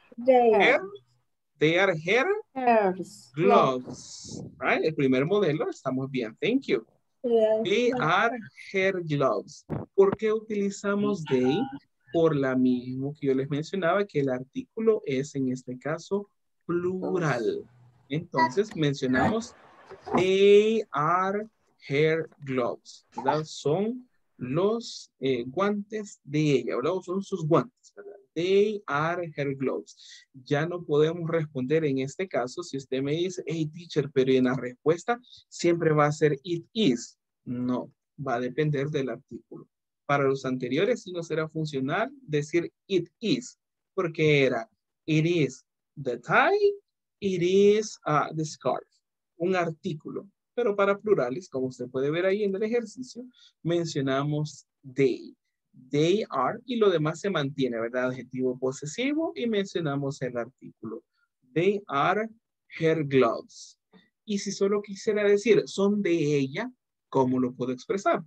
They are her Hers. gloves. Right? El primer modelo, estamos bien. Thank you. They are her gloves. ¿Por qué utilizamos they? Por la misma que yo les mencionaba, que el artículo es en este caso plural. Entonces mencionamos they are her gloves, ¿verdad? Son los guantes de ella, ¿verdad? Son sus guantes, ¿verdad? They are her gloves. Ya no podemos responder en este caso si usted me dice, hey teacher, pero en la respuesta siempre va a ser it is. No, va a depender del artículo. Para los anteriores sí no será funcional decir it is, porque era it is the tie, it is the scarf. Un artículo. Pero para plurales, como usted puede ver ahí en el ejercicio, mencionamos they. They are y lo demás se mantiene, ¿verdad? Adjetivo posesivo y mencionamos el artículo. They are her gloves. Y si solo quisiera decir son de ella, ¿cómo lo puedo expresar?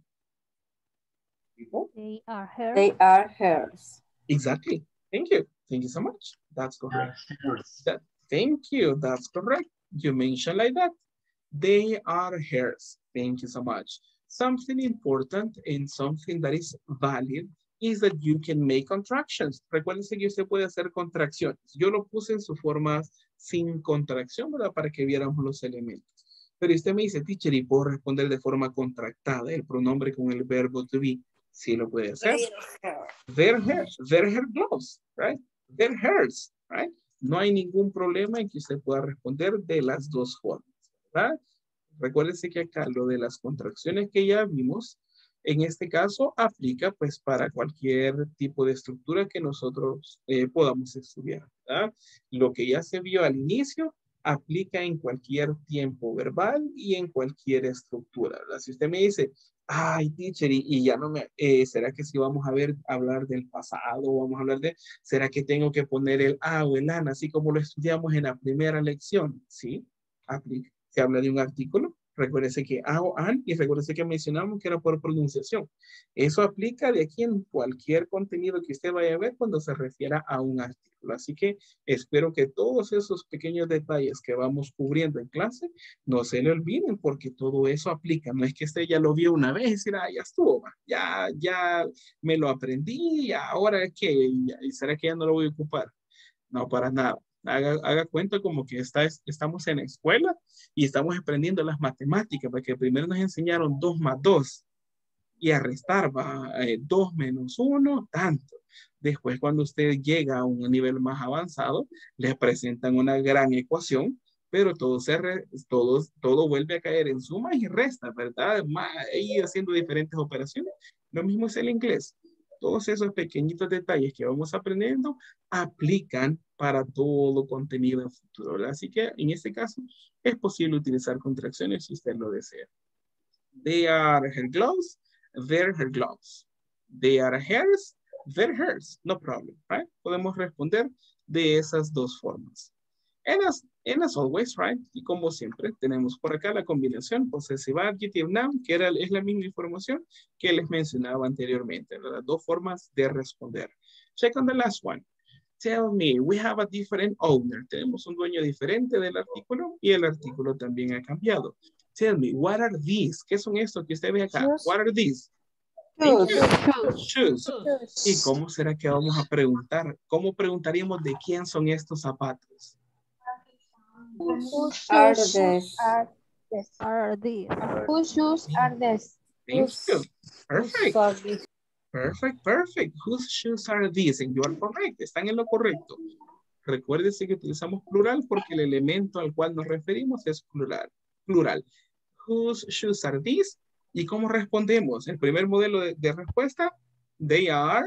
They are hers. They are hers. Exactly. Thank you. Thank you so much. That's correct. Thank you. That's correct. You mentioned like that. They are hers. Thank you so much. Something important and something that is valid is that you can make contractions. Recuérdense que usted puede hacer contracciones. Yo lo puse en su forma sin contracción, ¿verdad? Para que viéramos los elementos. Pero usted me dice, teacher, y puedo responder de forma contractada, el pronombre con el verbo to be. Sí lo puede hacer. They're her gloves, right? They're hers, right? No hay ningún problema en que usted pueda responder de las dos formas, ¿verdad? Recuérdense que acá lo de las contracciones que ya vimos En este caso, aplica pues para cualquier tipo de estructura que nosotros podamos estudiar, ¿verdad? Lo que ya se vio al inicio, aplica en cualquier tiempo verbal y en cualquier estructura, ¿verdad? Si usted me dice, ay, teacher, y ya no me, ¿será que si vamos a ver, hablar del pasado, vamos a hablar de, ¿será que tengo que poner el a o el an, así como lo estudiamos en la primera lección? Sí, aplica. Se habla de un artículo, recuérdese que a o an, y recuérdese que mencionamos que era por pronunciación. Eso aplica de aquí en cualquier contenido que usted vaya a ver cuando se refiera a un artículo. Así que espero que todos esos pequeños detalles que vamos cubriendo en clase no se le olviden, porque todo eso aplica. No es que usted ya lo vio una vez y decir, ah, ya estuvo, ya me lo aprendí, y ahora es que, ¿será que ya no lo voy a ocupar? No, para nada. Haga cuenta como que estamos en la escuela y estamos aprendiendo las matemáticas, porque primero nos enseñaron 2 más 2 y a restar va 2 menos 1, tanto. Después, cuando usted llega a un nivel más avanzado, le presentan una gran ecuación, pero todo vuelve a caer en sumas y restas, ¿verdad? Y haciendo diferentes operaciones. Lo mismo es el inglés. Todos esos pequeñitos detalles que vamos aprendiendo aplican para todo contenido en futuro, ¿verdad? Así que en este caso es posible utilizar contracciones si usted lo desea. They are her gloves, they're her gloves. They are hers, they're hers. No problem, right? Podemos responder de esas dos formas. And as always, right? Y como siempre, tenemos por acá la combinación possessive adjective noun, que es la misma información que les mencionaba anteriormente. Las dos formas de responder. Check on the last one. Tell me, we have a different owner. Tenemos un dueño diferente del artículo y el artículo también ha cambiado. Tell me, what are these? ¿Qué son estos que usted ve acá? Shoes. What are these? Shoes. Shoes. ¿Y cómo será que vamos a preguntar? ¿Cómo preguntaríamos de quién son estos zapatos? Whose are these? Are these? Whose shoes are these? Thank you. Perfect. Perfect. Perfect, perfect. Whose shoes are these? And you are correct. Están en lo correcto. Recuérdese que utilizamos plural porque el elemento al cual nos referimos es plural. Plural. Whose shoes are these? ¿Y cómo respondemos? El primer modelo de respuesta, they are.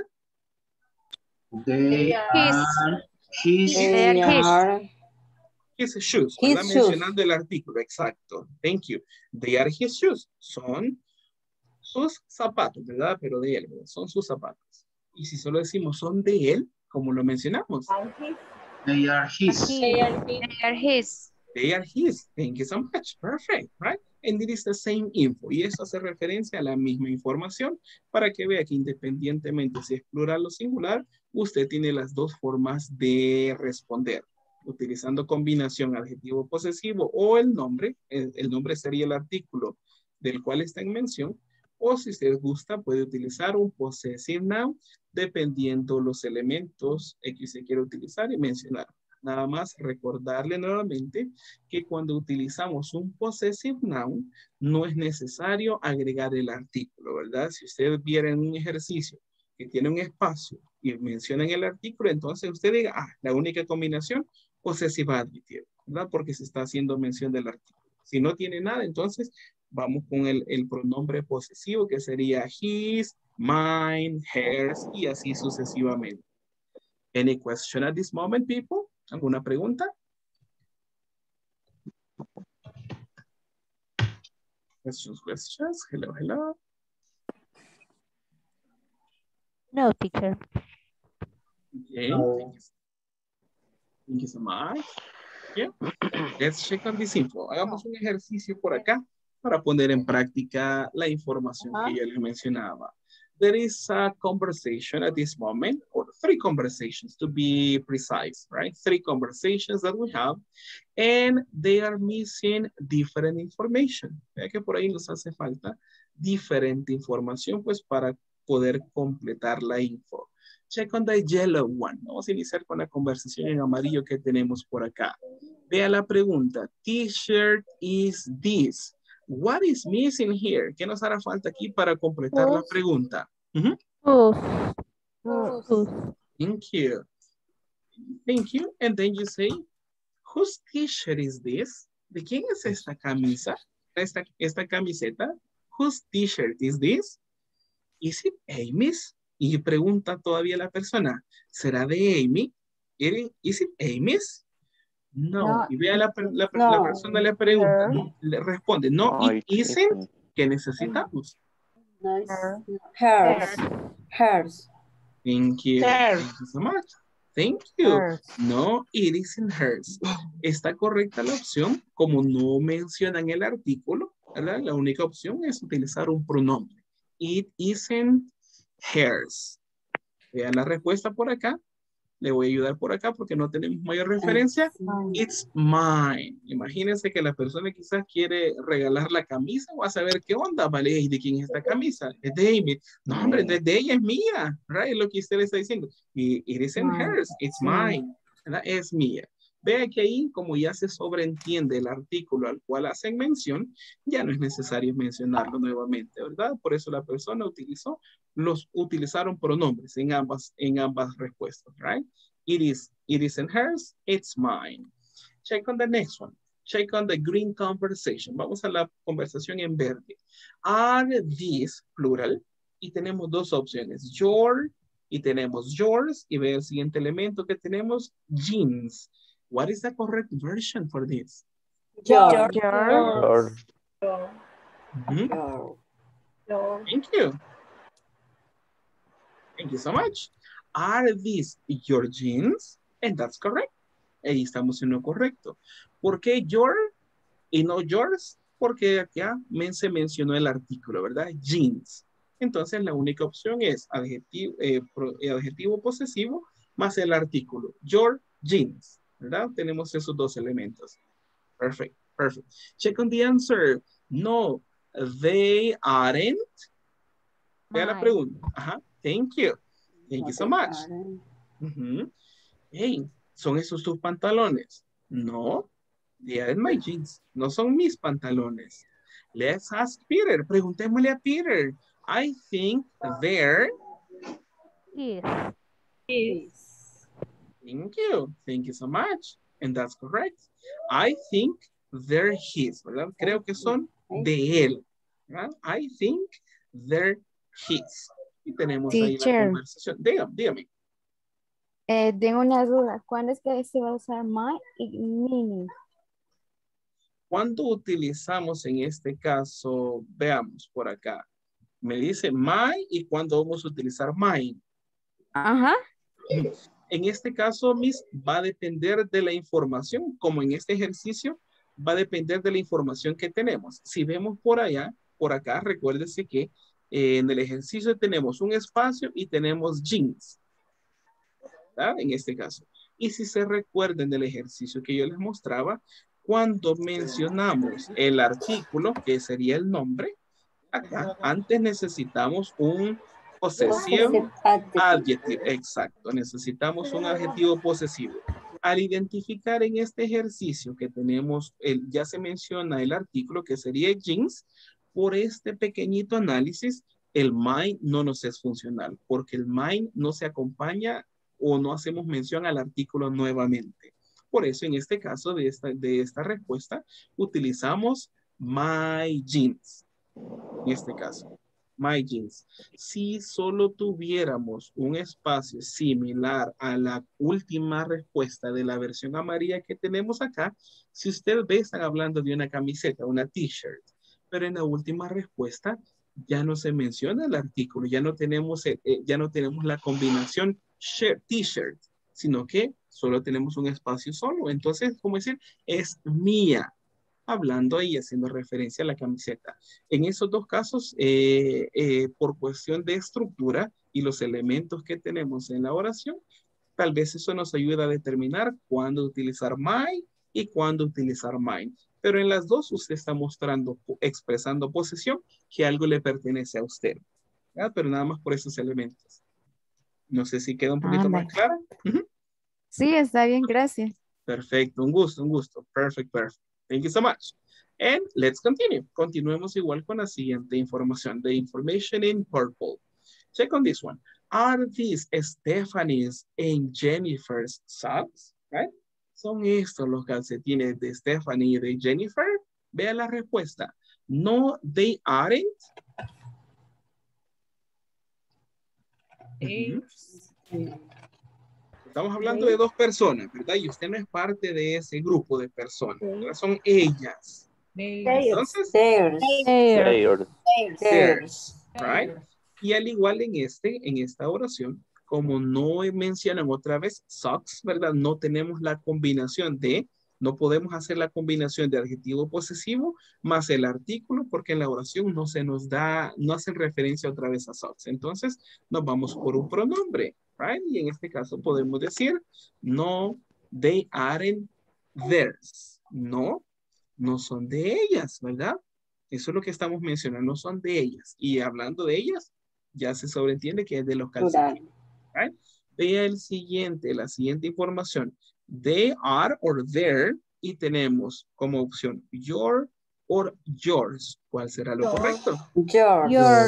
They are his. They are His shoes. his ¿Verdad? shoes. Mencionando el artículo. Exacto. Thank you. They are his shoes. Son sus zapatos, ¿verdad? Pero de él, ¿verdad? Son sus zapatos. Y si solo decimos son de él, como lo mencionamos. They are his. He. They are his. Thank you so much. Perfect, right? And it is the same info. Y eso hace referencia a la misma información para que vea que independientemente si es plural o singular, usted tiene las dos formas de responder. Utilizando combinación adjetivo posesivo o el nombre. El nombre sería el artículo del cual está en mención. O si usted gusta, puede utilizar un possessive noun dependiendo los elementos que usted quiere utilizar y mencionar. Nada más recordarle nuevamente que cuando utilizamos un possessive noun, no es necesario agregar el artículo, ¿verdad? Si usted viera en un ejercicio que tiene un espacio y menciona en el artículo, entonces usted diga, la única combinación, possessive adjective, ¿verdad? Porque se está haciendo mención del artículo. Si no tiene nada, entonces vamos con el pronombre posesivo que sería his, mine, hers y así sucesivamente. Any question at this moment, people? ¿Alguna pregunta? Questions. Hello. No, teacher. Okay. No. Thank you so much. Yeah. Let's check on this info. Hagamos un ejercicio por acá para poner en práctica la información que ya les mencionaba. There is a conversation at this moment, or 3 conversations to be precise, right? 3 conversations that we have, and they are missing different information. Vea que por ahí nos hace falta diferente información, pues para poder completar la info. Check on the yellow one. Vamos a iniciar con la conversación en amarillo que tenemos por acá. Vea la pregunta. T-shirt is this. What is missing here? ¿Qué nos hará falta aquí para completar la pregunta? Whose? Thank you. Thank you. And then you say, whose t-shirt is this? ¿De quién es esta camisa? Esta camiseta. Whose t-shirt is this? Is it Amy's? Y pregunta todavía la persona, ¿será de Amy? Is it Amy's? No. No, Y vea la no. persona le pregunta, le responde, no, No, it it isn't. isn't. ¿Qué necesitamos? No, it's hers. Hers. Thank you. Hers. Thank you so much. Thank you. Hers. No, it isn't hers. Está correcta la opción, como no mencionan el artículo, ¿verdad? La única opción es utilizar un pronombre. It isn't hers. Vean la respuesta por acá. Le voy a ayudar por acá porque no tenemos mayor referencia. It's mine. Imagínense que la persona quizás quiere regalar la camisa o a saber qué onda, ¿vale? ¿Y de quién es esta camisa? Es de Amy. No, hombre, de ella, es mía. Right? Lo que usted le está diciendo. Y it isn't hers, it's mine. ¿Verdad? Es mía. Vea que ahí, como ya se sobreentiende el artículo al cual hacen mención, ya no es necesario mencionarlo nuevamente, ¿verdad? Por eso la persona utilizaron pronombres en ambas respuestas, right? It isn't hers, it's mine. Check on the next one. Check on the green conversation. Vamos a la conversación en verde. Are these, plural, y tenemos dos opciones, your, y tenemos yours, y ve el siguiente elemento que tenemos, jeans. What is the correct version for this? Your. Your. Mhm. Thank you. Thank you so much. Are these your jeans? And that's correct. Ahí estamos en lo correcto. ¿Por qué your y no yours? Porque acá se mencionó el artículo, ¿verdad? Jeans. Entonces la única opción es adjetivo posesivo más el artículo. Your jeans. ¿Verdad? Tenemos esos dos elementos. Perfect, perfect. Check on the answer. No, they aren't. Vea la pregunta. Ajá. Thank you. Thank you so much. Hey, ¿son esos tus pantalones? No, they aren't my jeans. No son mis pantalones. Let's ask Peter. Preguntémosle a Peter. I think they're... Is. Thank you. Thank you so much. And that's correct. I think they're his, ¿verdad? Creo que son de él. ¿Verdad? I think they're his. Y tenemos ahí la conversación. Dígame. Tengo una duda. ¿Cuándo es que se va a usar my y mini? ¿Cuándo utilizamos en este caso? Veamos por acá. Me dice my y cuándo vamos a utilizar mine. Ajá. En este caso, Miss, va a depender de la información, como en este ejercicio, va a depender de la información que tenemos. Si vemos por acá, recuérdese que en el ejercicio tenemos un espacio y tenemos jeans, ¿verdad? En este caso. Y si se recuerden del ejercicio que yo les mostraba, cuando mencionamos el artículo, que sería el nombre, acá antes necesitamos un possessive adjective, exacto, necesitamos un adjetivo posesivo. Al identificar en este ejercicio que tenemos, ya se menciona el artículo que sería jeans, por este pequeñito análisis, el mine no nos es funcional, porque el mine no se acompaña o no hacemos mención al artículo nuevamente. Por eso en este caso de esta respuesta, utilizamos my jeans, en este caso. My jeans. Si solo tuviéramos un espacio similar a la última respuesta de la versión amarilla que tenemos acá, si usted ve, están hablando de una camiseta, una t-shirt, pero en la última respuesta ya no se menciona el artículo, ya no tenemos la combinación t-shirt, sino que solo tenemos un espacio solo. Entonces, como decir, es mía. Hablando y haciendo referencia a la camiseta. En esos dos casos, por cuestión de estructura y los elementos que tenemos en la oración, tal vez eso nos ayuda a determinar cuándo utilizar my y cuándo utilizar mine. Pero en las dos usted está mostrando, expresando posesión, que algo le pertenece a usted. ¿Verdad? Pero nada más por esos elementos. No sé si queda un poquito más clara. Sí, está bien, gracias. Perfecto, un gusto. Perfect. Thank you so much. And let's continue. Continuemos igual con la siguiente información. The information in purple. Check on this one. Are these Stephanie's and Jennifer's socks? Right? ¿Son estos los calcetines de Stephanie y de Jennifer? Vea la respuesta. No, they aren't. Ujú. Estamos hablando de dos personas, ¿verdad? Y usted no es parte de ese grupo de personas, ¿verdad? Son ellas. Entonces, Theirs. Theirs. theirs, right? Y al igual en esta oración, como no mencionan otra vez socks, ¿verdad? No tenemos la combinación no podemos hacer la combinación de adjetivo posesivo más el artículo porque en la oración no se nos da, no hacen referencia otra vez a socks. Entonces, nos vamos por un pronombre, right? Y en este caso podemos decir, no, they aren't theirs. No, no son de ellas, ¿verdad? Eso es lo que estamos mencionando, no son de ellas. Y hablando de ellas, ya se sobreentiende que es de los calcetines. Right? Vea la siguiente información. They are or their y tenemos como opción your or yours. ¿Cuál será lo correcto? Yours.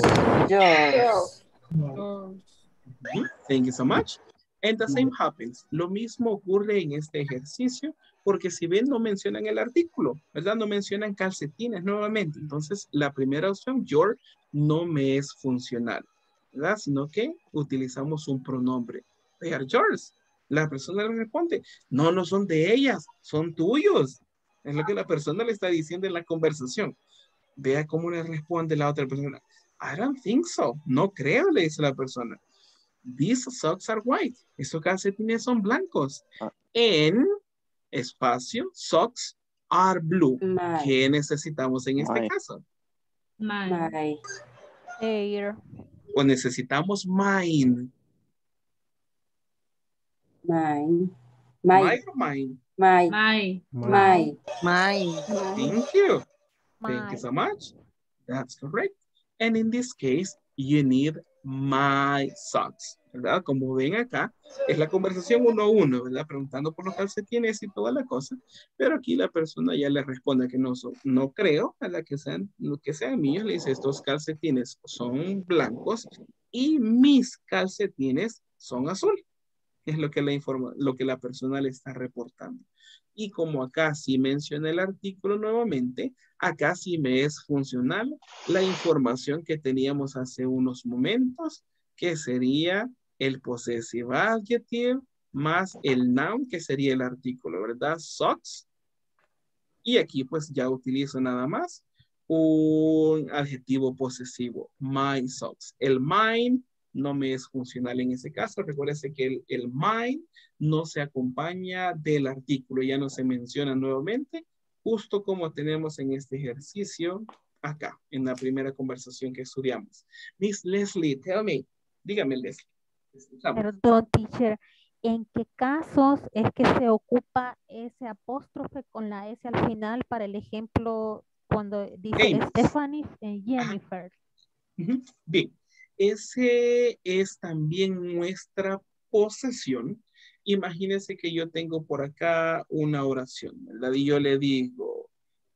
Thank you so much. And the same happens. Lo mismo ocurre en este ejercicio porque si ven no mencionan el artículo, ¿verdad? No mencionan calcetines nuevamente. Entonces la primera opción, your, no me es funcional, ¿verdad? Sino que utilizamos un pronombre. They are yours. La persona le responde, no, no son de ellas, son tuyos. Es lo que la persona le está diciendo en la conversación. Vea cómo le responde la otra persona. I don't think so. No creo, le dice la persona. These socks are white. Esos calcetines son blancos. En espacio, socks are blue. ¿Qué necesitamos en este caso? Their. O necesitamos mine. Mine or mine? My. Thank you. Thank My. you so much. That's correct. And in this case, you need my socks, ¿verdad? Como ven acá, es la conversación uno a uno, ¿verdad? Preguntando por los calcetines y toda la cosa, pero aquí la persona ya le responde que no creo, ¿verdad? Que sean míos, le dice, estos calcetines son blancos y mis calcetines son azul. Es lo que la persona le está reportando. Y como acá sí menciona el artículo nuevamente, acá sí me es funcional la información que teníamos hace unos momentos, que sería el possessive adjective más el noun, que sería el artículo, ¿verdad? Socks. Y aquí pues ya utilizo nada más un adjetivo posesivo, my socks. El mine no me es funcional en ese caso. Recuérdese que el mine no se acompaña del artículo, ya no se menciona nuevamente, justo como tenemos en este ejercicio acá, en la primera conversación que estudiamos. Miss Leslie, tell me, dígame Leslie. Perdón, teacher. ¿En qué casos es que se ocupa ese apóstrofe con la S al final para el ejemplo cuando dice James. Stephanie y Jennifer? Bien, ese es también nuestra posesión. Imagínense que yo tengo por acá una oración, ¿verdad? Y yo le digo,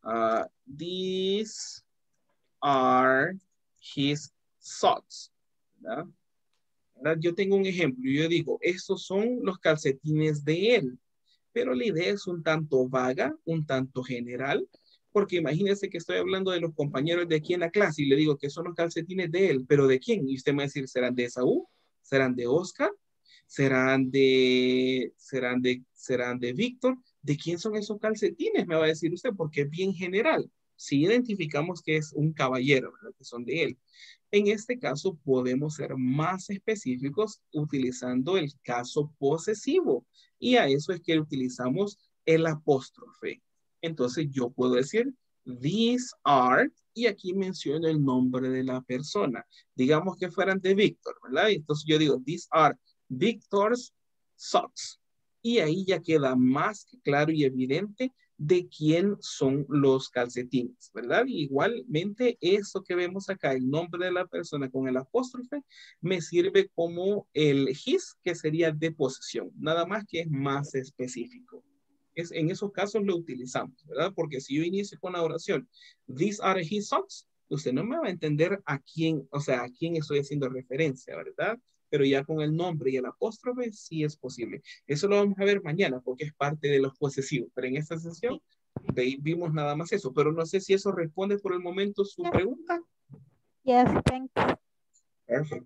these are his socks, ¿verdad? Yo tengo un ejemplo, yo digo, estos son los calcetines de él, pero la idea es un tanto vaga, un tanto general, porque imagínense que estoy hablando de los compañeros de aquí en la clase y le digo que son los calcetines de él, pero ¿de quién? Y usted me va a decir, ¿serán de Esaú? ¿Serán de Oscar? ¿Serán de Víctor? ¿De quién son esos calcetines? Me va a decir usted, porque es bien general. Si identificamos que es un caballero, ¿verdad? Que son de él. En este caso podemos ser más específicos utilizando el caso posesivo y a eso es que utilizamos el apóstrofe. Entonces yo puedo decir these are y aquí menciono el nombre de la persona. Digamos que fueran de Víctor, ¿verdad? Entonces yo digo these are Victor's socks y ahí ya queda más claro y evidente de quién son los calcetines, ¿verdad? Y igualmente, eso que vemos acá, el nombre de la persona con el apóstrofe, me sirve como el his, que sería de posesión, nada más que es más específico. En esos casos lo utilizamos, ¿verdad? Porque si yo inicio con la oración, these are his socks, usted no me va a entender a quién, o sea, a quién estoy haciendo referencia, ¿verdad? Pero ya con el nombre y el apóstrofe sí es posible. Eso lo vamos a ver mañana porque es parte de los posesivos, pero en esta sesión vimos nada más eso, pero no sé si eso responde por el momento su pregunta. Yes, thank you. Perfect.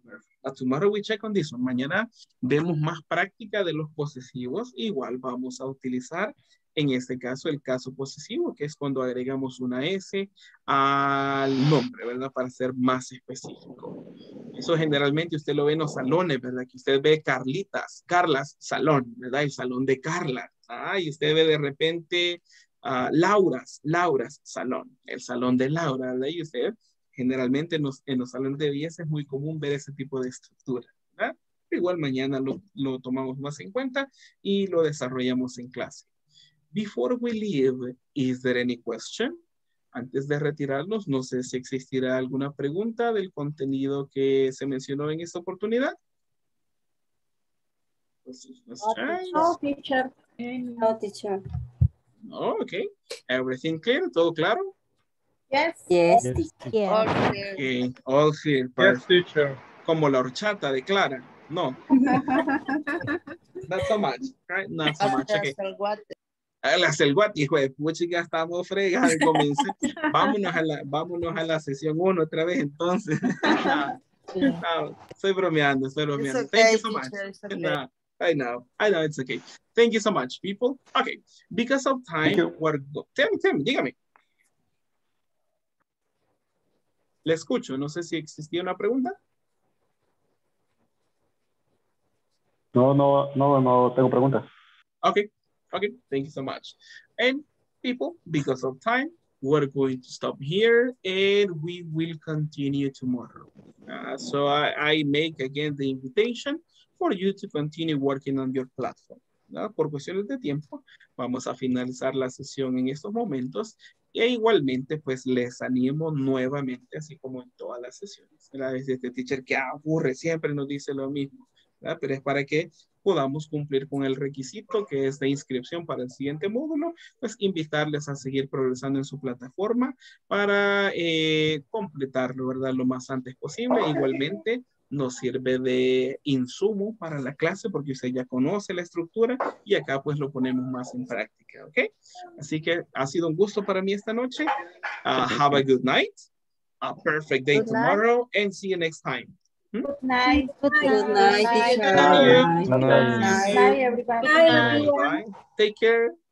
Tomorrow we check on this one. Mañana vemos más práctica de los posesivos. Igual vamos a utilizar en este caso el caso posesivo, que es cuando agregamos una S al nombre, ¿verdad? Para ser más específico. Eso generalmente usted lo ve en los salones, ¿verdad? Que usted ve Carlitas, Carlas, salón, ¿verdad? El salón de Carla. Y usted ve de repente Lauras, salón, el salón de Laura, ¿verdad? Y usted generalmente en los salones de belleza es muy común ver ese tipo de estructura, ¿verdad? Igual mañana lo tomamos más en cuenta y lo desarrollamos en clase. Before we leave, is there any question? Antes de retirarnos, no sé si existirá alguna pregunta del contenido que se mencionó en esta oportunidad. No, teacher. No, teacher. Oh, okay. Everything clear? ¿Todo claro? Yes. Yes, Yes. All clear. Okay. All clear. Yes, teacher. Como la horchata de Clara. No. Not so much, right? Not so much. Okay. Las el guate, hijo de puchica, estamos fregados. Vámonos a la sesión 1 otra vez, entonces. No, estoy bromeando. Okay, Thank you so much. Okay. No, I know, it's okay. Thank you so much, people. Okay, because of time, tell me, dígame. Le escucho, no sé si existía una pregunta. No tengo preguntas. Okay, thank you so much. And people, because of time, we're going to stop here and we will continue tomorrow. So I make again the invitation for you to continue working on your platform. Por cuestiones de tiempo, vamos a finalizar la sesión en estos momentos e igualmente pues les animo nuevamente, así como en todas las sesiones. Es este teacher que aburre, siempre nos dice lo mismo, ¿verdad? Pero es para que podamos cumplir con el requisito que es de inscripción para el siguiente módulo, pues invitarles a seguir progresando en su plataforma para completarlo, ¿verdad? Lo más antes posible. Igualmente nos sirve de insumo para la clase porque usted ya conoce la estructura y acá pues lo ponemos más en práctica, ¿ok? Así que ha sido un gusto para mí esta noche. Have a good night, a perfect day tomorrow, and see you next time. Good night. Good Good night, teacher. Good night. Good night. Good night, everybody. Bye. Take care.